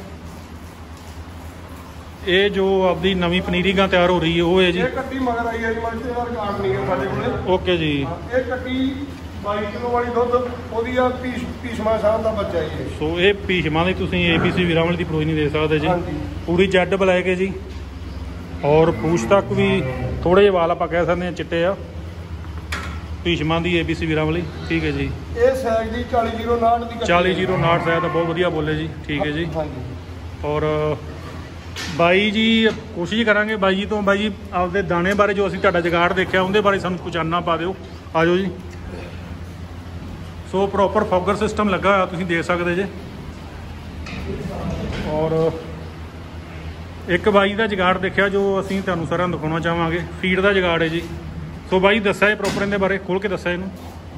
ਇਹ ਜੋ ਆਪਦੀ ਨਵੀਂ ਪਨੀਰੀ ਗਾਂ ਤਿਆਰ ਹੋ ਰਹੀ ਹੈ ਉਹ ਹੈ ਜੀ। ਇਹ ਕੱਟੀ ਮਗਰ ਆਈ ਹੈ ਜੀ, ਮੱਝ ਦਾ ਰਿਕਾਰਡ ਨਹੀਂ ਹੈ ਸਾਡੇ ਕੋਲੇ। ਓਕੇ ਜੀ। ਇਹ ਕੱਟੀ ਬਾਈ ਕਿਲੋ ਵਾਲੀ ਦੁੱਧ ਉਹਦੀ ਆ ਭੀਸ਼ ਭੀਸ਼ਮਾ ਸਾਹਿਬ ਦਾ ਬੱਚਾ ਜੀ। ਸੋ ਇਹ ਭੀਸ਼ਮਾ ਦੀ ਤੁਸੀਂ ਏਬੀਸੀ ਵੀਰਾਵਲ ਦੀ ਪ੍ਰੋਜ ਨਹੀਂ ਦੇ ਸਕਦੇ ਜੀ। ਪੂਰੀ ਜੈਡ ਬਲੈਕ ਹੈ ਜੀ ਔਰ ਪੂਛ ਤੱਕ ਵੀ ਥੋੜੇ ਜਿਹੇ ਵਾਲ ਆਪਾਂ ਕਹਿ ਸਕਦੇ ਹਾਂ ਚਿੱਟੇ ਆ। ਭੀਸ਼ਮਾ ਦੀ ਏਬੀਸੀ ਵੀਰਾਵਲੀ। ਠੀਕ ਹੈ ਜੀ। ਇਹ ਸੈਗ ਦੀ ਚਾਲੀ ਜ਼ੀਰੋ ਉਨਾਹਠ ਦੀ ਚਾਲੀ ਜ਼ੀਰੋ ਉਨਾਹਠ ਸੈਗ ਦਾ ਬਹੁਤ ਵਧੀਆ ਬੋਲੇ ਜੀ। ਠੀਕ ਹੈ ਜੀ। ਔਰ ਬਾਈ ਜੀ ਕੋਸ਼ਿਸ਼ ਕਰਾਂਗੇ ਬਾਈ ਜੀ ਤੋਂ, ਬਾਈ ਜੀ ਆਪਦੇ ਦਾਣੇ ਬਾਰੇ ਜੋ ਅਸੀਂ ਤੁਹਾਡਾ ਜੁਗਾੜ ਦੇਖਿਆ ਉਹਦੇ ਬਾਰੇ ਸਾਨੂੰ ਕੁਝ ਚਾਨਣਾ ਪਾ ਦਿਓ। ਆ ਜਾਓ ਜੀ। ਸੋ ਪ੍ਰੋਪਰ ਫੋਗਰ ਸਿਸਟਮ ਲੱਗਾ ਹੋਇਆ ਤੁਸੀਂ ਦੇਖ ਸਕਦੇ ਜੇ। ਔਰ ਇੱਕ ਬਾਈ ਦਾ ਜੁਗਾੜ ਦੇਖਿਆ ਜੋ ਅਸੀਂ ਤੁਹਾਨੂੰ ਸਾਰਿਆਂ ਨੂੰ ਦਿਖਾਉਣਾ ਚਾਹਾਂਗੇ। ਫੀਡ ਦਾ ਜੁਗਾੜ ਹੈ ਜੀ। ਸੋ ਬਾਈ ਦੱਸਿਆ ਇਹ ਪ੍ਰੋਪਰ ਇਹਦੇ ਬਾਰੇ ਖੋਲ ਕੇ ਦੱਸਿਆ ਇਹਨੂੰ।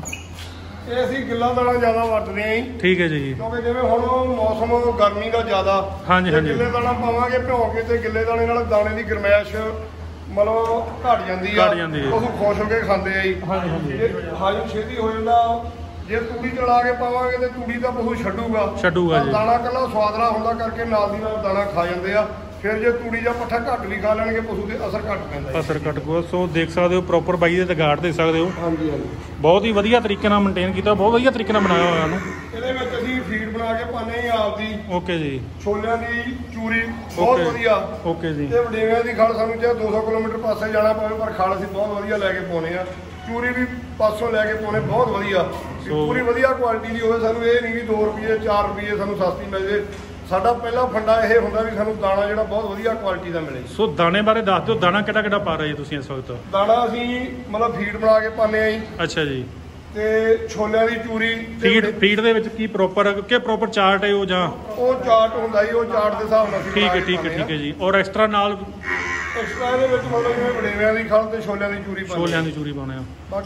ਇਹ ਅਸੀਂ ਗਿੱਲਾ ਦਾਣਾ ਜ਼ਿਆਦਾ ਵਰਤਦੇ ਆਂ ਜੀ। ਠੀਕ ਹੈ ਜੀ। ਕਿਉਂਕਿ ਜਿਵੇਂ ਹੁਣ ਮੌਸਮ ਗਰਮੀ ਦਾ ਜ਼ਿਆਦਾ, ਹਾਂਜੀ ਹਾਂਜੀ, ਗਿੱਲੇ ਦਾਣਾ ਪਾਵਾਂਗੇ ਭਿਉਂ ਕੇ ਤੇ ਗਿੱਲੇ ਦਾਣੇ ਨਾਲ ਦਾਣੇ ਦੀ ਗਰਮੈਸ਼ ਮਤਲਬ ਘਟ ਜਾਂਦੀ ਆ। ਘਟ ਜਾਂਦੀ ਹੈ। ਉਹ ਖੁਸ਼ ਹੋ ਕੇ ਖਾਂਦੇ ਆ ਜੀ। ਹਾਂਜੀ ਹਾਂਜੀ। ਹਾਜ਼ਮ ਛੇਤੀ ਹੋ ਜਾਂਦਾ। ਜੇ ਤੂੜੀ ਚਲਾ ਕੇ ਪਾਵਾਂਗੇ ਤੇ ਤੂੜੀ ਦਾ ਪਸ਼ੂ ਛੱਡੂਗਾ ਛੱਡੂਗਾ ਜੀ। ਦਾਣਾ ਕੱਲਾ ਸਵਾਦਲਾ ਹੁੰਦਾ ਕਰਕੇ ਨਾਲ ਦੀ ਨਾਲ ਦਾਣਾ ਖਾ ਜਾਂਦੇ ਆ। ਫਿਰ ਜੇ ਤੂੜੀ ਜਾਂ ਪੱਠਾ ਘੱਟ ਵੀ ਖਾ ਲੈਣਗੇ ਪਸ਼ੂ ਤੇ ਅਸਰ ਘੱਟ ਪੈਂਦਾ। ਅਸਰ ਘੱਟ ਪਊਗਾ। ਸੋ ਦੇਖ ਸਕਦੇ ਹੋ ਪ੍ਰੋਪਰ ਬਾਈ ਦੇ ਜੁਗਾੜ ਦੇਖ ਸਕਦੇ ਹੋ। ਹਾਂਜੀ ਹਾਂਜੀ। ਬਹੁਤ ਹੀ ਵਧੀਆ ਤਰੀਕੇ ਨਾਲ ਮੇਨਟੇਨ ਕੀਤਾ, ਬਹੁਤ ਵਧੀਆ ਤਰੀਕੇ ਨਾਲ ਬਣਾਇਆ ਹੋਇਆ ਉਹਨੂੰ। ਇਹਦੇ ਵਿੱਚ ਅਸੀਂ ਫੀਡ ਬਣਾ ਕੇ ਪਾਉਂਦੇ ਹਾਂ ਆਪਦੀ। ਓਕੇ ਜੀ। ਛੋਲਿਆਂ ਦੀ ਚੂਰੀ ਬਹੁਤ ਵਧੀਆ। ਓਕੇ ਜੀ। ਤੇ ਵਡੇਵਿਆਂ ਦੀ ਖਲ ਸਾਨੂੰ ਚਾਹੇ ਦੋ ਸੌ ਕਿਲੋਮੀਟਰ ਪਾਸੇ ਜਾਣਾ ਪਵੇ ਪਰ ਖਲ ਅਸੀਂ ਬਹੁਤ ਵਧੀਆ ਲੈ ਕੇ ਪਾਉਨੇ ਆ। ਚੂਰੀ ਵੀ ਪਾਸੋਂ ਲੈ ਕੇ ਪਾਉਨੇ ਬਹੁਤ ਵਧੀਆ। ਪੂਰੀ ਵਧੀਆ ਕੁਆਲਿਟੀ ਦੀ ਹੋਵੇ। ਸਾਨੂੰ ਇਹ ਨਹੀਂ ਵੀ ਦੋ ਰੁਪਏ ਚਾਰ ਰੁਪਏ ਸਾਨੂੰ ਸਸਤੀ ਮਿਲ ਜੇ। ਸਾਡਾ ਪਹਿਲਾ ਫੰਡਾ ਇਹ ਹੁੰਦਾ ਵੀ ਸਾਨੂੰ ਦਾਣਾ ਜਿਹੜਾ ਬਹੁਤ ਵਧੀਆ ਕੁਆਲਿਟੀ ਦਾ ਮਿਲੇ। ਸੋ ਦਾਣੇ ਬਾਰੇ ਦੱਸ ਦਿਓ, ਦਾਣਾ ਕਿਹੜਾ ਕਿਹੜਾ ਪਾ ਰਹੇ ਜੀ ਤੁਸੀਂ ਇਸ ਵਕਤ? ਦਾਣਾ ਅਸੀਂ ਮਤਲਬ ਫੀਡ ਬਣਾ ਕੇ ਪਾਉਂਦੇ ਆ ਜੀ। ਅੱਛਾ ਜੀ। ਤੇ ਛੋਲਿਆਂ ਦੀ ਚੂਰੀ ਫੀਡ ਫੀਡ ਦੇ ਵਿੱਚ ਕੀ ਪ੍ਰੋਪਰ ਕਿ ਪ੍ਰੋਪਰ ਚਾਰਟ ਹੈ ਉਹ ਜਾਂ ਉਹ ਚਾਰਟ ਹੁੰਦਾ ਜੀ। ਉਹ ਚਾਰਟ ਦੇ ਹਿਸਾਬ ਨਾਲ ਠੀਕ ਹੈ ਠੀਕ ਹੈ ਠੀਕ ਹੈ ਜੀ। ਔਰ ਐਕਸਟਰਾ ਨਾਲ ਐਕਸਟਰਾ ਇਹਦੇ ਵਿੱਚ ਮਤਲਬ ਜਿਵੇਂ ਵਡੇਵਿਆਂ ਦੀ ਖਲ ਤੇ ਛੋਲਿਆਂ ਦੀ ਚੂਰੀ ਪਾਉਂਦੇ। ਛੋਲਿਆਂ ਦੀ ਚੂਰੀ ਪਾਉਣੇ ਆ। ਬਾਕੀ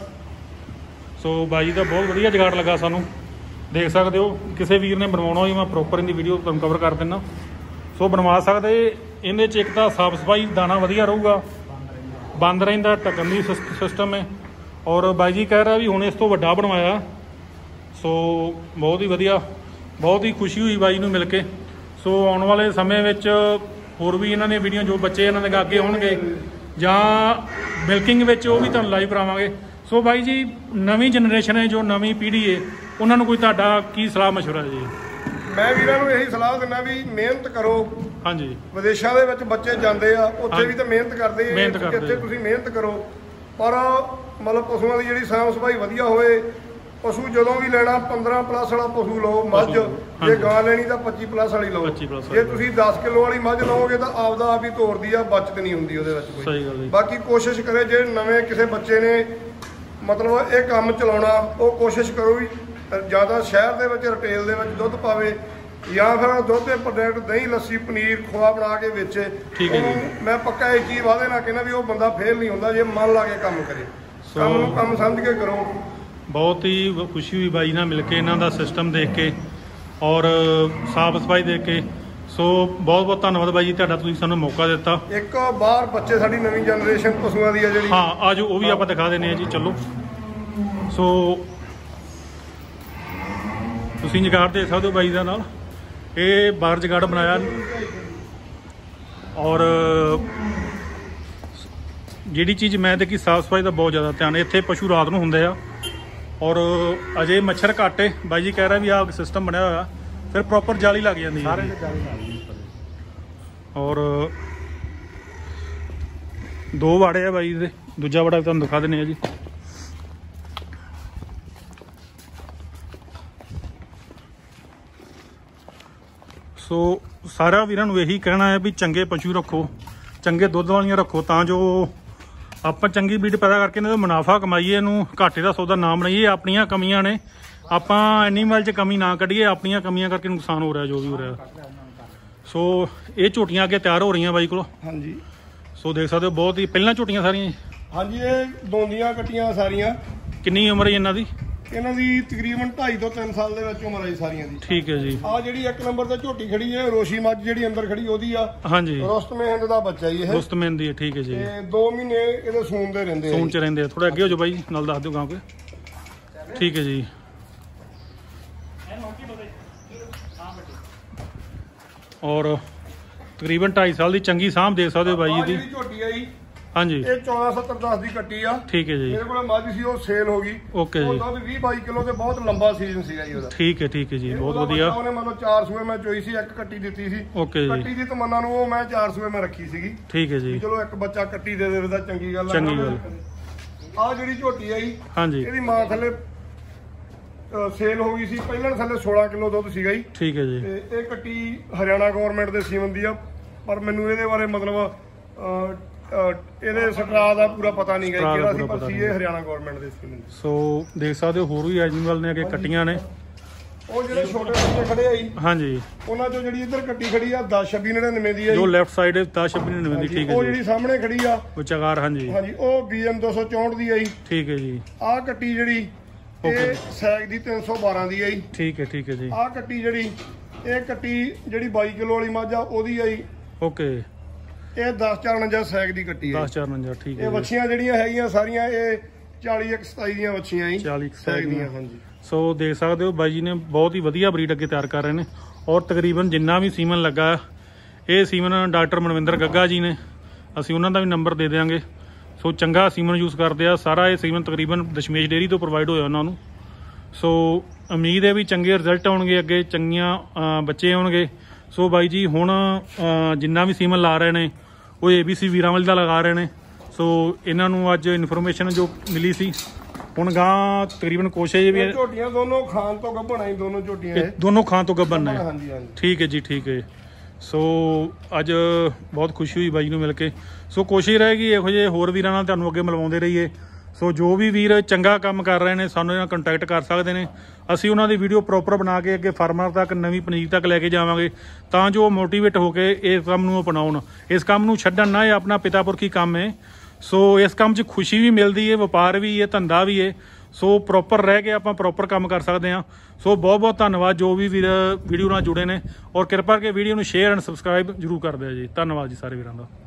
ਸੋ ਬਾਈ ਦਾ ਬਹੁਤ ਵਧੀਆ ਜੁਗਾੜ ਲੱਗਾ ਸਾਨੂੰ। ਦੇਖ ਸਕਦੇ ਹੋ ਕਿਸੇ ਵੀਰ ਨੇ ਬਣਵਾਉਣਾ ਹੋਈ ਮੈਂ ਪ੍ਰੋਪਰ ਇਹਦੀ ਵੀਡੀਓ ਤੁਹਾਨੂੰ ਕਵਰ ਕਰ ਦਿੰਦਾ। ਸੋ ਬਣਵਾ ਸਕਦੇ। ਇਹਦੇ 'ਚ ਇੱਕ ਤਾਂ ਸਾਫ ਸਫਾਈ ਦਾਣਾ ਵਧੀਆ ਰਹੂਗਾ, ਬੰਦ ਰਹਿੰਦਾ, ਢੱਕਣ ਦੀ ਸਿਸਟਮ ਹੈ। ਔਰ ਬਾਈ ਜੀ ਕਹਿ ਰਿਹਾ ਵੀ ਹੁਣ ਇਸ ਤੋਂ ਵੱਡਾ ਬਣਵਾਇਆ। ਸੋ ਬਹੁਤ ਹੀ ਵਧੀਆ, ਬਹੁਤ ਹੀ ਖੁਸ਼ੀ ਹੋਈ ਬਾਈ ਨੂੰ ਮਿਲ ਕੇ। ਸੋ ਆਉਣ ਵਾਲੇ ਸਮੇਂ ਵਿੱਚ ਹੋਰ ਵੀ ਇਹਨਾਂ ਦੀਆਂ ਵੀਡੀਓ ਜੋ ਬੱਚੇ ਇਹਨਾਂ ਦੇ ਅੱਗੇ ਆਉਣਗੇ ਜਾਂ ਮਿਲਕਿੰਗ ਵਿੱਚ ਉਹ ਵੀ ਤੁਹਾਨੂੰ ਲਾਈਵ ਕਰਾਵਾਂਗੇ। ਸੋ ਬਾਈ ਜੀ ਨਵੀਂ ਜਨਰੇਸ਼ਨ ਹੈ ਜੋ ਨਵੀਂ ਪੀੜ੍ਹੀ ਹੈ ਉਹਨਾਂ ਨੂੰ ਕੋਈ ਤੁਹਾਡਾ ਕੀ ਸਲਾਹ ਮਸ਼ਵਰਾ ਜੀ? ਮੈਂ ਵੀਰਾਂ ਨੂੰ ਇਹੀ ਸਲਾਹ ਦਿੰਦਾ ਵੀ ਮਿਹਨਤ ਕਰੋ। ਹਾਂਜੀ। ਵਿਦੇਸ਼ਾਂ ਦੇ ਵਿੱਚ ਬੱਚੇ ਜਾਂਦੇ ਆ ਉੱਥੇ ਵੀ ਤਾਂ ਮਿਹਨਤ ਕਰਦੇ ਆ। ਇੱਥੇ ਤੁਸੀਂ ਮਿਹਨਤ ਕਰੋ ਪਰ ਮਤਲਬ ਪਸ਼ੂਆਂ ਦੀ ਜਿਹੜੀ ਸਾਫ਼ ਸਫਾਈ ਵਧੀਆ ਹੋਵੇ। ਪਸ਼ੂ ਜਦੋਂ ਵੀ ਲੈਣਾ ਪੰਦਰਾਂ ਪਲੱਸ ਵਾਲਾ ਪਸ਼ੂ ਲਓ ਮੱਝ। ਜੇ ਗਾਂ ਲੈਣੀ ਤਾਂ ਪੱਚੀ ਪਲੱਸ ਵਾਲੀ ਲਓ। ਜੇ ਤੁਸੀਂ ਦਸ ਕਿਲੋ ਵਾਲੀ ਮੱਝ ਲਓਗੇ ਤਾਂ ਆਪਦਾ ਆਪ ਹੀ ਤੋਰਦੀ ਆ, ਬਚਤ ਨਹੀਂ ਹੁੰਦੀ ਉਹਦੇ ਵਿੱਚ ਕੋਈ। ਸਹੀ ਗੱਲ ਹੈ। ਬਾਕੀ ਕੋਸ਼ਿਸ਼ ਕਰੇ ਜੇ ਨਵੇਂ ਕਿਸੇ ਬੱਚੇ ਨੇ ਮਤਲਬ ਇਹ ਕੰਮ ਚਲਾਉਣਾ ਉਹ ਕੋਸ਼ਿਸ਼ ਕਰੋ ਵੀ ਜ਼ਿਆਦਾ ਸ਼ਹਿਰ ਦੇ ਵਿੱਚ ਰਿਟੇਲ ਦੇ ਵਿੱਚ ਦੁੱਧ ਪਾਵੇ ਜਾਂ ਫਿਰ ਦੁੱਧ ਦੇ ਪ੍ਰੋਡਕਟ ਦਹੀਂ ਲੱਸੀ ਪਨੀਰ ਖੋਆ ਬਣਾ ਕੇ ਵੇਚੇ। ਠੀਕ ਹੈ ਜੀ। ਮੈਂ ਪੱਕਾ ਇਹ ਚੀਜ਼ ਵਾਅਦੇ ਨਾਲ ਕਹਿੰਦਾ ਵੀ ਉਹ ਬੰਦਾ ਫੇਲ ਨਹੀਂ ਹੁੰਦਾ ਜੇ ਮਨ ਲਾ ਕੇ ਕੰਮ ਕਰੇ। ਕੰਮ ਨੂੰ ਕੰਮ ਸਮਝ ਕੇ ਕਰੋ। ਬਹੁਤ ਹੀ ਖੁਸ਼ੀ ਹੋਈ ਬਾਈ ਨਾਲ ਮਿਲ ਕੇ, ਇਹਨਾਂ ਦਾ ਸਿਸਟਮ ਦੇਖ ਕੇ ਔਰ ਸਾਫ ਸਫਾਈ ਦੇਖ ਕੇ। ਸੋ ਬਹੁਤ ਬਹੁਤ ਧੰਨਵਾਦ ਬਾਈ ਜੀ ਤੁਹਾਡਾ, ਤੁਸੀਂ ਸਾਨੂੰ ਮੌਕਾ ਦਿੱਤਾ। ਇੱਕ ਬਾਹਰ ਬੱਚੇ ਸਾਡੀ ਨਵੀਂ ਜਨਰੇਸ਼ਨ ਪਸ਼ੂਆਂ ਦੀ ਆ ਜਿਹੜੀ। ਹਾਂ ਆਜੋ ਉਹ ਵੀ ਆਪਾਂ ਦਿਖਾ ਦਿੰਦੇ ਹਾਂ ਜੀ। ਚਲੋ ਸੋ ਤੁਸੀਂ ਜੁਗਾੜ ਦੇਖ ਸਕਦੇ ਹੋ ਬਾਈ ਦਾ ਨਾਲ। ਇਹ ਬਾਹਰ ਜੁਗਾੜ ਬਣਾਇਆ ਔਰ ਜਿਹੜੀ ਚੀਜ਼ ਮੈਂ ਦੇਖੀ ਸਾਫ ਸਫਾਈ ਦਾ ਬਹੁਤ ਜ਼ਿਆਦਾ ਧਿਆਨ। ਇੱਥੇ ਪਸ਼ੂ ਰਾਤ ਨੂੰ ਹੁੰਦੇ ਆ ਔਰ ਅਜੇ ਮੱਛਰ ਘੱਟ ਹੈ। ਬਾਈ ਜੀ ਕਹਿ ਰਿਹਾ ਵੀ ਆਹ ਸਿਸਟਮ ਬਣਿਆ ਹੋਇਆ ਫਿਰ ਪ੍ਰੋਪਰ ਜਾਲੀ ਲੱਗ ਜਾਂਦੀ ਹੈ ਔਰ ਦੋ ਵਾੜੇ ਆ ਬਾਈ ਦੇ। ਦੂਜਾ ਵਾੜਾ ਤੁਹਾਨੂੰ ਦਿਖਾ ਦਿੰਦੇ ਆ ਜੀ। ਸੋ ਸਾਰਿਆਂ ਵੀਰਾਂ ਨੂੰ ਇਹੀ ਕਹਿਣਾ ਹੈ ਵੀ ਚੰਗੇ ਪਸ਼ੂ ਰੱਖੋ, ਚੰਗੇ ਦੁੱਧ ਵਾਲੀਆਂ ਰੱਖੋ ਤਾਂ ਜੋ ਆਪਾਂ ਚੰਗੀ ਬਰੀਡ ਪੈਦਾ ਕਰਕੇ ਇਹਨਾਂ ਦਾ ਮੁਨਾਫਾ ਕਮਾਈਏ, ਇਹਨੂੰ ਘਾਟੇ ਦਾ ਸੌਦਾ ਨਾ ਬਣਾਈਏ। ਆਪਣੀਆਂ ਕਮੀਆਂ ਨੇ, ਆਪਾਂ ਐਨੀਮਲ 'ਚ ਕਮੀ ਨਾ ਕੱਢੀਏ। ਆਪਣੀਆਂ ਕਮੀਆਂ ਕਰਕੇ ਨੁਕਸਾਨ ਹੋ ਰਿਹਾ ਜੋ ਵੀ ਹੋ ਰਿਹਾ। ਸੋ ਇਹ ਝੋਟੀਆਂ ਅੱਗੇ ਤਿਆਰ ਹੋ ਰਹੀਆਂ ਬਾਈ ਕੋਲ। ਹਾਂਜੀ ਸੋ ਦੇਖ ਸਕਦੇ ਹੋ ਬਹੁਤ ਹੀ ਪਹਿਲਾਂ ਝੋਟੀਆਂ ਸਾਰੀਆਂ। ਹਾਂਜੀ ਇਹ ਦੋਂਦੀਆਂ ਕੱਟੀਆਂ ਸਾਰੀਆਂ। ਕਿੰਨੀ ਉਮਰ ਹੈ ਇਹਨਾਂ ਦੀ? ਇਹਨਾਂ ਦੀ ਤਕਰੀਬਨ ਢਾਈ ਤੋਂ ਤਿੰਨ ਸਾਲ ਦੇ ਵਿੱਚ ਉਮਰ ਹੈ ਸਾਰੀਆਂ ਦੀ। ਠੀਕ ਹੈ ਜੀ। ਆ ਜਿਹੜੀ ਇੱਕ ਨੰਬਰ ਤੇ ਝੋਟੀ ਖੜੀ ਹੈ ਰੋਸ਼ੀ ਮੱਝ ਜਿਹੜੀ ਅੰਦਰ ਖੜੀ ਉਹਦੀ ਆ। ਹਾਂਜੀ ਰੁਸਤਮੇ ਹਿੰਦ ਦਾ ਬੱਚਾ ਜੀ ਇਹ। ਰੁਸਤਮੇ ਹਿੰਦ ਦੀ ਹੈ। ਠੀਕ ਹੈ ਜੀ। ਤੇ ਦੋ ਮਹੀਨੇ ਇਹਦੇ ਸੂਣ ਦੇ ਰਹਿੰਦੇ ਆ। ਸੂਣ ਚ ਰਹਿੰਦੇ ਆ। ਥੋੜਾ ਅੱਗੇ ਹੋ ਜਾਓ ਬਾਈ ਨਾਲ ਦੱਸ ਦਿਓ ਗਾਂ ਕੇ। ਠੀਕ ਹੈ ਜੀ। ਔਰ ਤਕਰੀਬਨ ਢਾਈ ਸਾਲ ਦੀ ਚੰਗੀ ਸਾਂਭ ਦੇਖ ਸਕਦੇ ਹੋ ਬਾਈ ਜੀ ਦੀ। ਜਿਹੜੀ ਝੋਟੀ ਆ ਜੀ ਹਾਂਜੀ ਇਹ ਚੌਦਾਂ ਸੱਤਰ ਦਸ ਦੀ ਕੱਟੀ ਆ। ਠੀਕ ਹੈ ਜੀ। ਮੇਰੇ ਕੋਲ ਮੱਝ ਸੀ ਉਹ ਸੇਲ ਹੋ ਗਈ। ਓਕੇ ਜੀ। ਉਹਦਾ ਵੀ ਵੀਹ ਬਾਈ ਕਿਲੋ ਤੇ ਬਹੁਤ ਲੰਬਾ ਸੀਜ਼ਨ ਸੀਗਾ ਜੀ ਉਹਦਾ। ਠੀਕ ਹੈ ਠੀਕ ਹੈ ਜੀ ਬਹੁਤ ਵਧੀਆ। ਉਹਨੇ ਮਤਲਬ ਚਾਰ ਸੂਏ ਮੈਂ ਚੋਈ ਸੀ ਇੱਕ ਕੱਟੀ ਦਿੱਤੀ ਸੀ। ਓਕੇ ਜੀ। ਕੱਟੀ ਦੀ ਤਮੰਨਾ ਨੂੰ ਉਹ ਮੈਂ ਚਾਰ ਸੂਏ ਮੈਂ ਰੱਖੀ ਸੀਗੀ। ਠੀਕ ਹੈ ਜੀ। ਚਲੋ ਇੱਕ ਬੱਚਾ ਕੱਟੀ ਦੇ ਦੇਵੇ ਤਾਂ ਚੰਗੀ ਗੱਲ ਆ। ਚੰਗੀ ਗੱਲ। ਆ ਜਿਹੜੀ ਝੋਟੀ ਆ ਜੀ ਹਾਂਜੀ ਇਹਦੀ ਮਾਂ ਥੱਲੇ ਸੇਲ ਹੋ ਗਈ ਸੀ ਪਹਿਲਾਂ ਥੱਲੇ ਸੋਲਾਂ ਕਿਲੋ ਦੁੱਧ ਸੀਗਾ ਜੀ। ਠੀਕ ਹੈ ਜੀ। ਤੇ ਇਹ ਕੱਟੀ ਹਰਿਆਣਾ ਗਵਰਨਮੈਂਟ ਦੇ ਸੀਮਨ ਦੀ ਆ ਪਰ ਮੈਨੂੰ ਇਹਦੇ ਬਾਰੇ ਮਤਲਬ ਇਹਦੇ ਸਰਕਾਰ ਦਾ ਪੂਰਾ ਪਤਾ ਨਹੀਂ ਗਾ ਕਿਹੜਾ ਸੀ ਪਰ ਸੀ ਇਹ ਹਰਿਆਣਾ ਗਵਰਨਮੈਂਟ ਦੇ ਸੀਮਨ ਦੀ। ਸੋ ਦੇਖ ਸਕਦੇ ਹੋ ਹੋਰ ਵੀ ਐਨੀਮਲ ਨੇ ਅੱਗੇ ਕੱਟੀਆਂ ਨੇ। ਉਹ ਜਿਹੜੇ ਛੋਟੇ ਬੱਚੇ ਖੜੇ ਆ ਜੀ ਹਾਂਜੀ ਉਹਨਾਂ ਚੋਂ ਜਿਹੜੀ ਇੱਧਰ ਕੱਟੀ ਖੜੀ ਆ ਦਸ ਛੱਬੀ ਨੜਿਨਵੇਂ ਦੀ ਆ ਜੋ ਲੈਫਟ ਸਾਈਡ ਦਸ ਛੱਬੀ ਨੜਿਨਵੇਂ ਦੀ। ਠੀਕ ਹੈ ਉਹ ਜੀ। ਜਿਹੜੀ ਸਾਹਮਣੇ ਖੜੀ ਆ ਉਹ ਚਗਾਰ। ਹਾਂਜੀ ਹਾਂਜੀ ਉਹ ਬੀ ਐਮ ਦੋ ਸੌ ਚੌਂਹਠ ਦੀ ਆ ਜੀ। ਠੀਕ ਹੈ ਜੀ। ਆਹ ਕੱਟੀ ਜਿਹੜੀ ਇਹ ਸੈਗ ਦੀ ਤਿੰਨ ਸੌ ਬਾਰਾਂ ਦੀ ਆ ਜੀ। ਠੀਕ ਹੈ ਠੀਕ ਹੈ ਜੀ। ਆਹ ਕੱਟੀ ਜਿਹੜੀ ਇਹ ਕੱਟੀ ਜਿਹੜੀ ਬਾਈ ਕਿਲੋ ਵਾਲੀ ਮੱਝ ਆ ਉਹਦੀ ਆ ਜੀ। ਓਕੇ ਇਹ ਦਸ ਚਾਰ ਉਣੰਜਾ ਸੈਗ ਦੀ ਕੱਟੀ ਆ। ਦਸ ਚਾਰ ਉਣੰਜਾ। ਠੀਕ ਹੈ। ਇਹ ਵੱਛੀਆਂ ਜਿਹੜੀਆਂ ਹੈਗੀਆਂ ਸਾਰੀਆਂ ਇਹ ਚਾਲੀ ਇੱਕ ਸਤਾਈ ਦੀਆਂ ਵੱਛੀਆਂ ਜੀ। ਚਾਲੀ ਸੈਗ ਦੀਆਂ। ਹਾਂਜੀ ਸੋ ਦੇਖ ਸਕਦੇ ਹੋ ਬਾਈ ਜੀ ਨੇ ਬਹੁਤ ਹੀ ਵਧੀਆ ਬਰੀਡ ਅੱਗੇ ਤਿਆਰ ਕਰ ਰਹੇ ਨੇ। ਔਰ ਤਕਰੀਬਨ ਜਿੰਨਾ ਵੀ ਸੀਮਨ ਲੱਗਾ ਇਹ ਸੀਮਨ ਡਾਕਟਰ ਮਨਵਿੰਦਰ ਗੱਗਾ ਜੀ ਨੇ। ਅਸੀਂ ਉਹਨਾਂ ਦਾ ਵੀ ਨੰਬਰ ਦੇ ਦਿਆਂਗੇ। ਸੋ ਚੰਗਾ ਸੀਮਨ ਯੂਜ਼ ਕਰਦੇ ਆ। ਸਾਰਾ ਇਹ ਸੀਮਨ ਤਕਰੀਬਨ ਦਸ਼ਮੇਸ਼ ਡੇਅਰੀ ਤੋਂ ਪ੍ਰੋਵਾਈਡ ਹੋਇਆ ਉਹਨਾਂ ਨੂੰ। ਸੋ ਉਮੀਦ ਹੈ ਵੀ ਚੰਗੇ ਰਿਜ਼ਲਟ ਆਉਣਗੇ ਅੱਗੇ ਚੰਗੀਆਂ ਬੱਚੇ ਆਉਣਗੇ। ਸੋ ਬਾਈ ਜੀ ਹੁਣ ਜਿੰਨਾ ਵੀ ਸੀਮਨ ਲਾ ਰਹੇ ਨੇ ਉਹ ਏ ਬੀ ਸੀ ਵੀਰਾਂ ਵਾਲੀ ਦਾ ਲਗਾ ਰਹੇ ਨੇ। ਸੋ ਇਹਨਾਂ ਨੂੰ ਅੱਜ ਇਨਫੋਰਮੇਸ਼ਨ ਜੋ ਮਿਲੀ ਸੀ ਹੁਣ ਗਾਂ ਤਕਰੀਬਨ ਕੋਸ਼ਿਸ਼ ਵੀ ਝੋਟੀਆਂ ਦੋਨੋਂ ਖਾਣ ਤੋਂ ਗੱਭਣ ਆਈ ਦੋਨੋਂ ਝੋਟੀਆਂ ਇਹ ਦੋਨੋਂ ਖਾਣ ਤੋਂ ਗੱਭਣ ਨੇ। ਹਾਂਜੀ ਹਾਂਜੀ ਠੀਕ ਹੈ ਜੀ ਠੀਕ ਹੈ। ਸੋ ਅੱਜ ਬਹੁਤ ਖੁਸ਼ੀ ਹੋਈ ਬਾਈ ਨੂੰ ਮਿਲ ਕੇ। ਸੋ ਕੋਸ਼ਿਸ਼ ਰਹੇਗੀ ਇਹੋ ਜਿਹੇ ਹੋਰ ਵੀਰਾਂ ਨਾਲ ਤੁਹਾਨੂੰ ਅੱਗੇ ਮਿਲਵਾਉਂਦੇ ਰਹੀਏ। ਸੋ ਜੋ ਵੀ ਵੀਰ ਚੰਗਾ ਕੰਮ ਕਰ ਰਹੇ ਨੇ ਸਾਨੂੰ ਇਹਨਾਂ ਕੰਟੈਕਟ ਕਰ ਸਕਦੇ ਨੇ। ਅਸੀਂ ਉਹਨਾਂ ਦੀ ਵੀਡੀਓ ਪ੍ਰੋਪਰ ਬਣਾ ਕੇ ਅੱਗੇ ਫਾਰਮਰ ਤੱਕ ਨਵੀਂ ਪਨੀਰ ਤੱਕ ਲੈ ਕੇ ਜਾਵਾਂਗੇ ਤਾਂ ਜੋ ਮੋਟੀਵੇਟ ਹੋ ਕੇ ਇਸ ਕੰਮ ਨੂੰ ਅਪਣਾਉਣ। ਇਸ ਕੰਮ ਨੂੰ ਛੱਡਣ ਨਾ। ਇਹ ਆਪਣਾ ਪਿਤਾ ਪੁਰਖੀ ਕੰਮ ਹੈ। ਸੋ ਇਸ ਕੰਮ 'ਚ ਖੁਸ਼ੀ ਵੀ ਮਿਲਦੀ ਹੈ ਵਪਾਰ ਵੀ ਹੈ ਧੰਦਾ ਵੀ ਹੈ। ਸੋ ਪ੍ਰੋਪਰ ਰਹਿ ਕੇ ਆਪਾਂ ਪ੍ਰੋਪਰ ਕੰਮ ਕਰ ਸਕਦੇ ਹਾਂ। ਸੋ ਬਹੁਤ ਬਹੁਤ ਧੰਨਵਾਦ ਜੋ ਵੀ ਵੀਰ ਵੀਡੀਓ ਨਾਲ ਜੁੜੇ ਨੇ। ਔਰ ਕਿਰਪਾ ਕਰਕੇ ਵੀਡੀਓ ਨੂੰ ਸ਼ੇਅਰ ਐਂਡ ਸਬਸਕ੍ਰਾਈਬ ਜ਼ਰੂਰ ਕਰ ਦਿਓ ਜੀ। ਧੰਨਵਾਦ ਜੀ ਸਾਰੇ ਵੀਰਾਂ ਦਾ।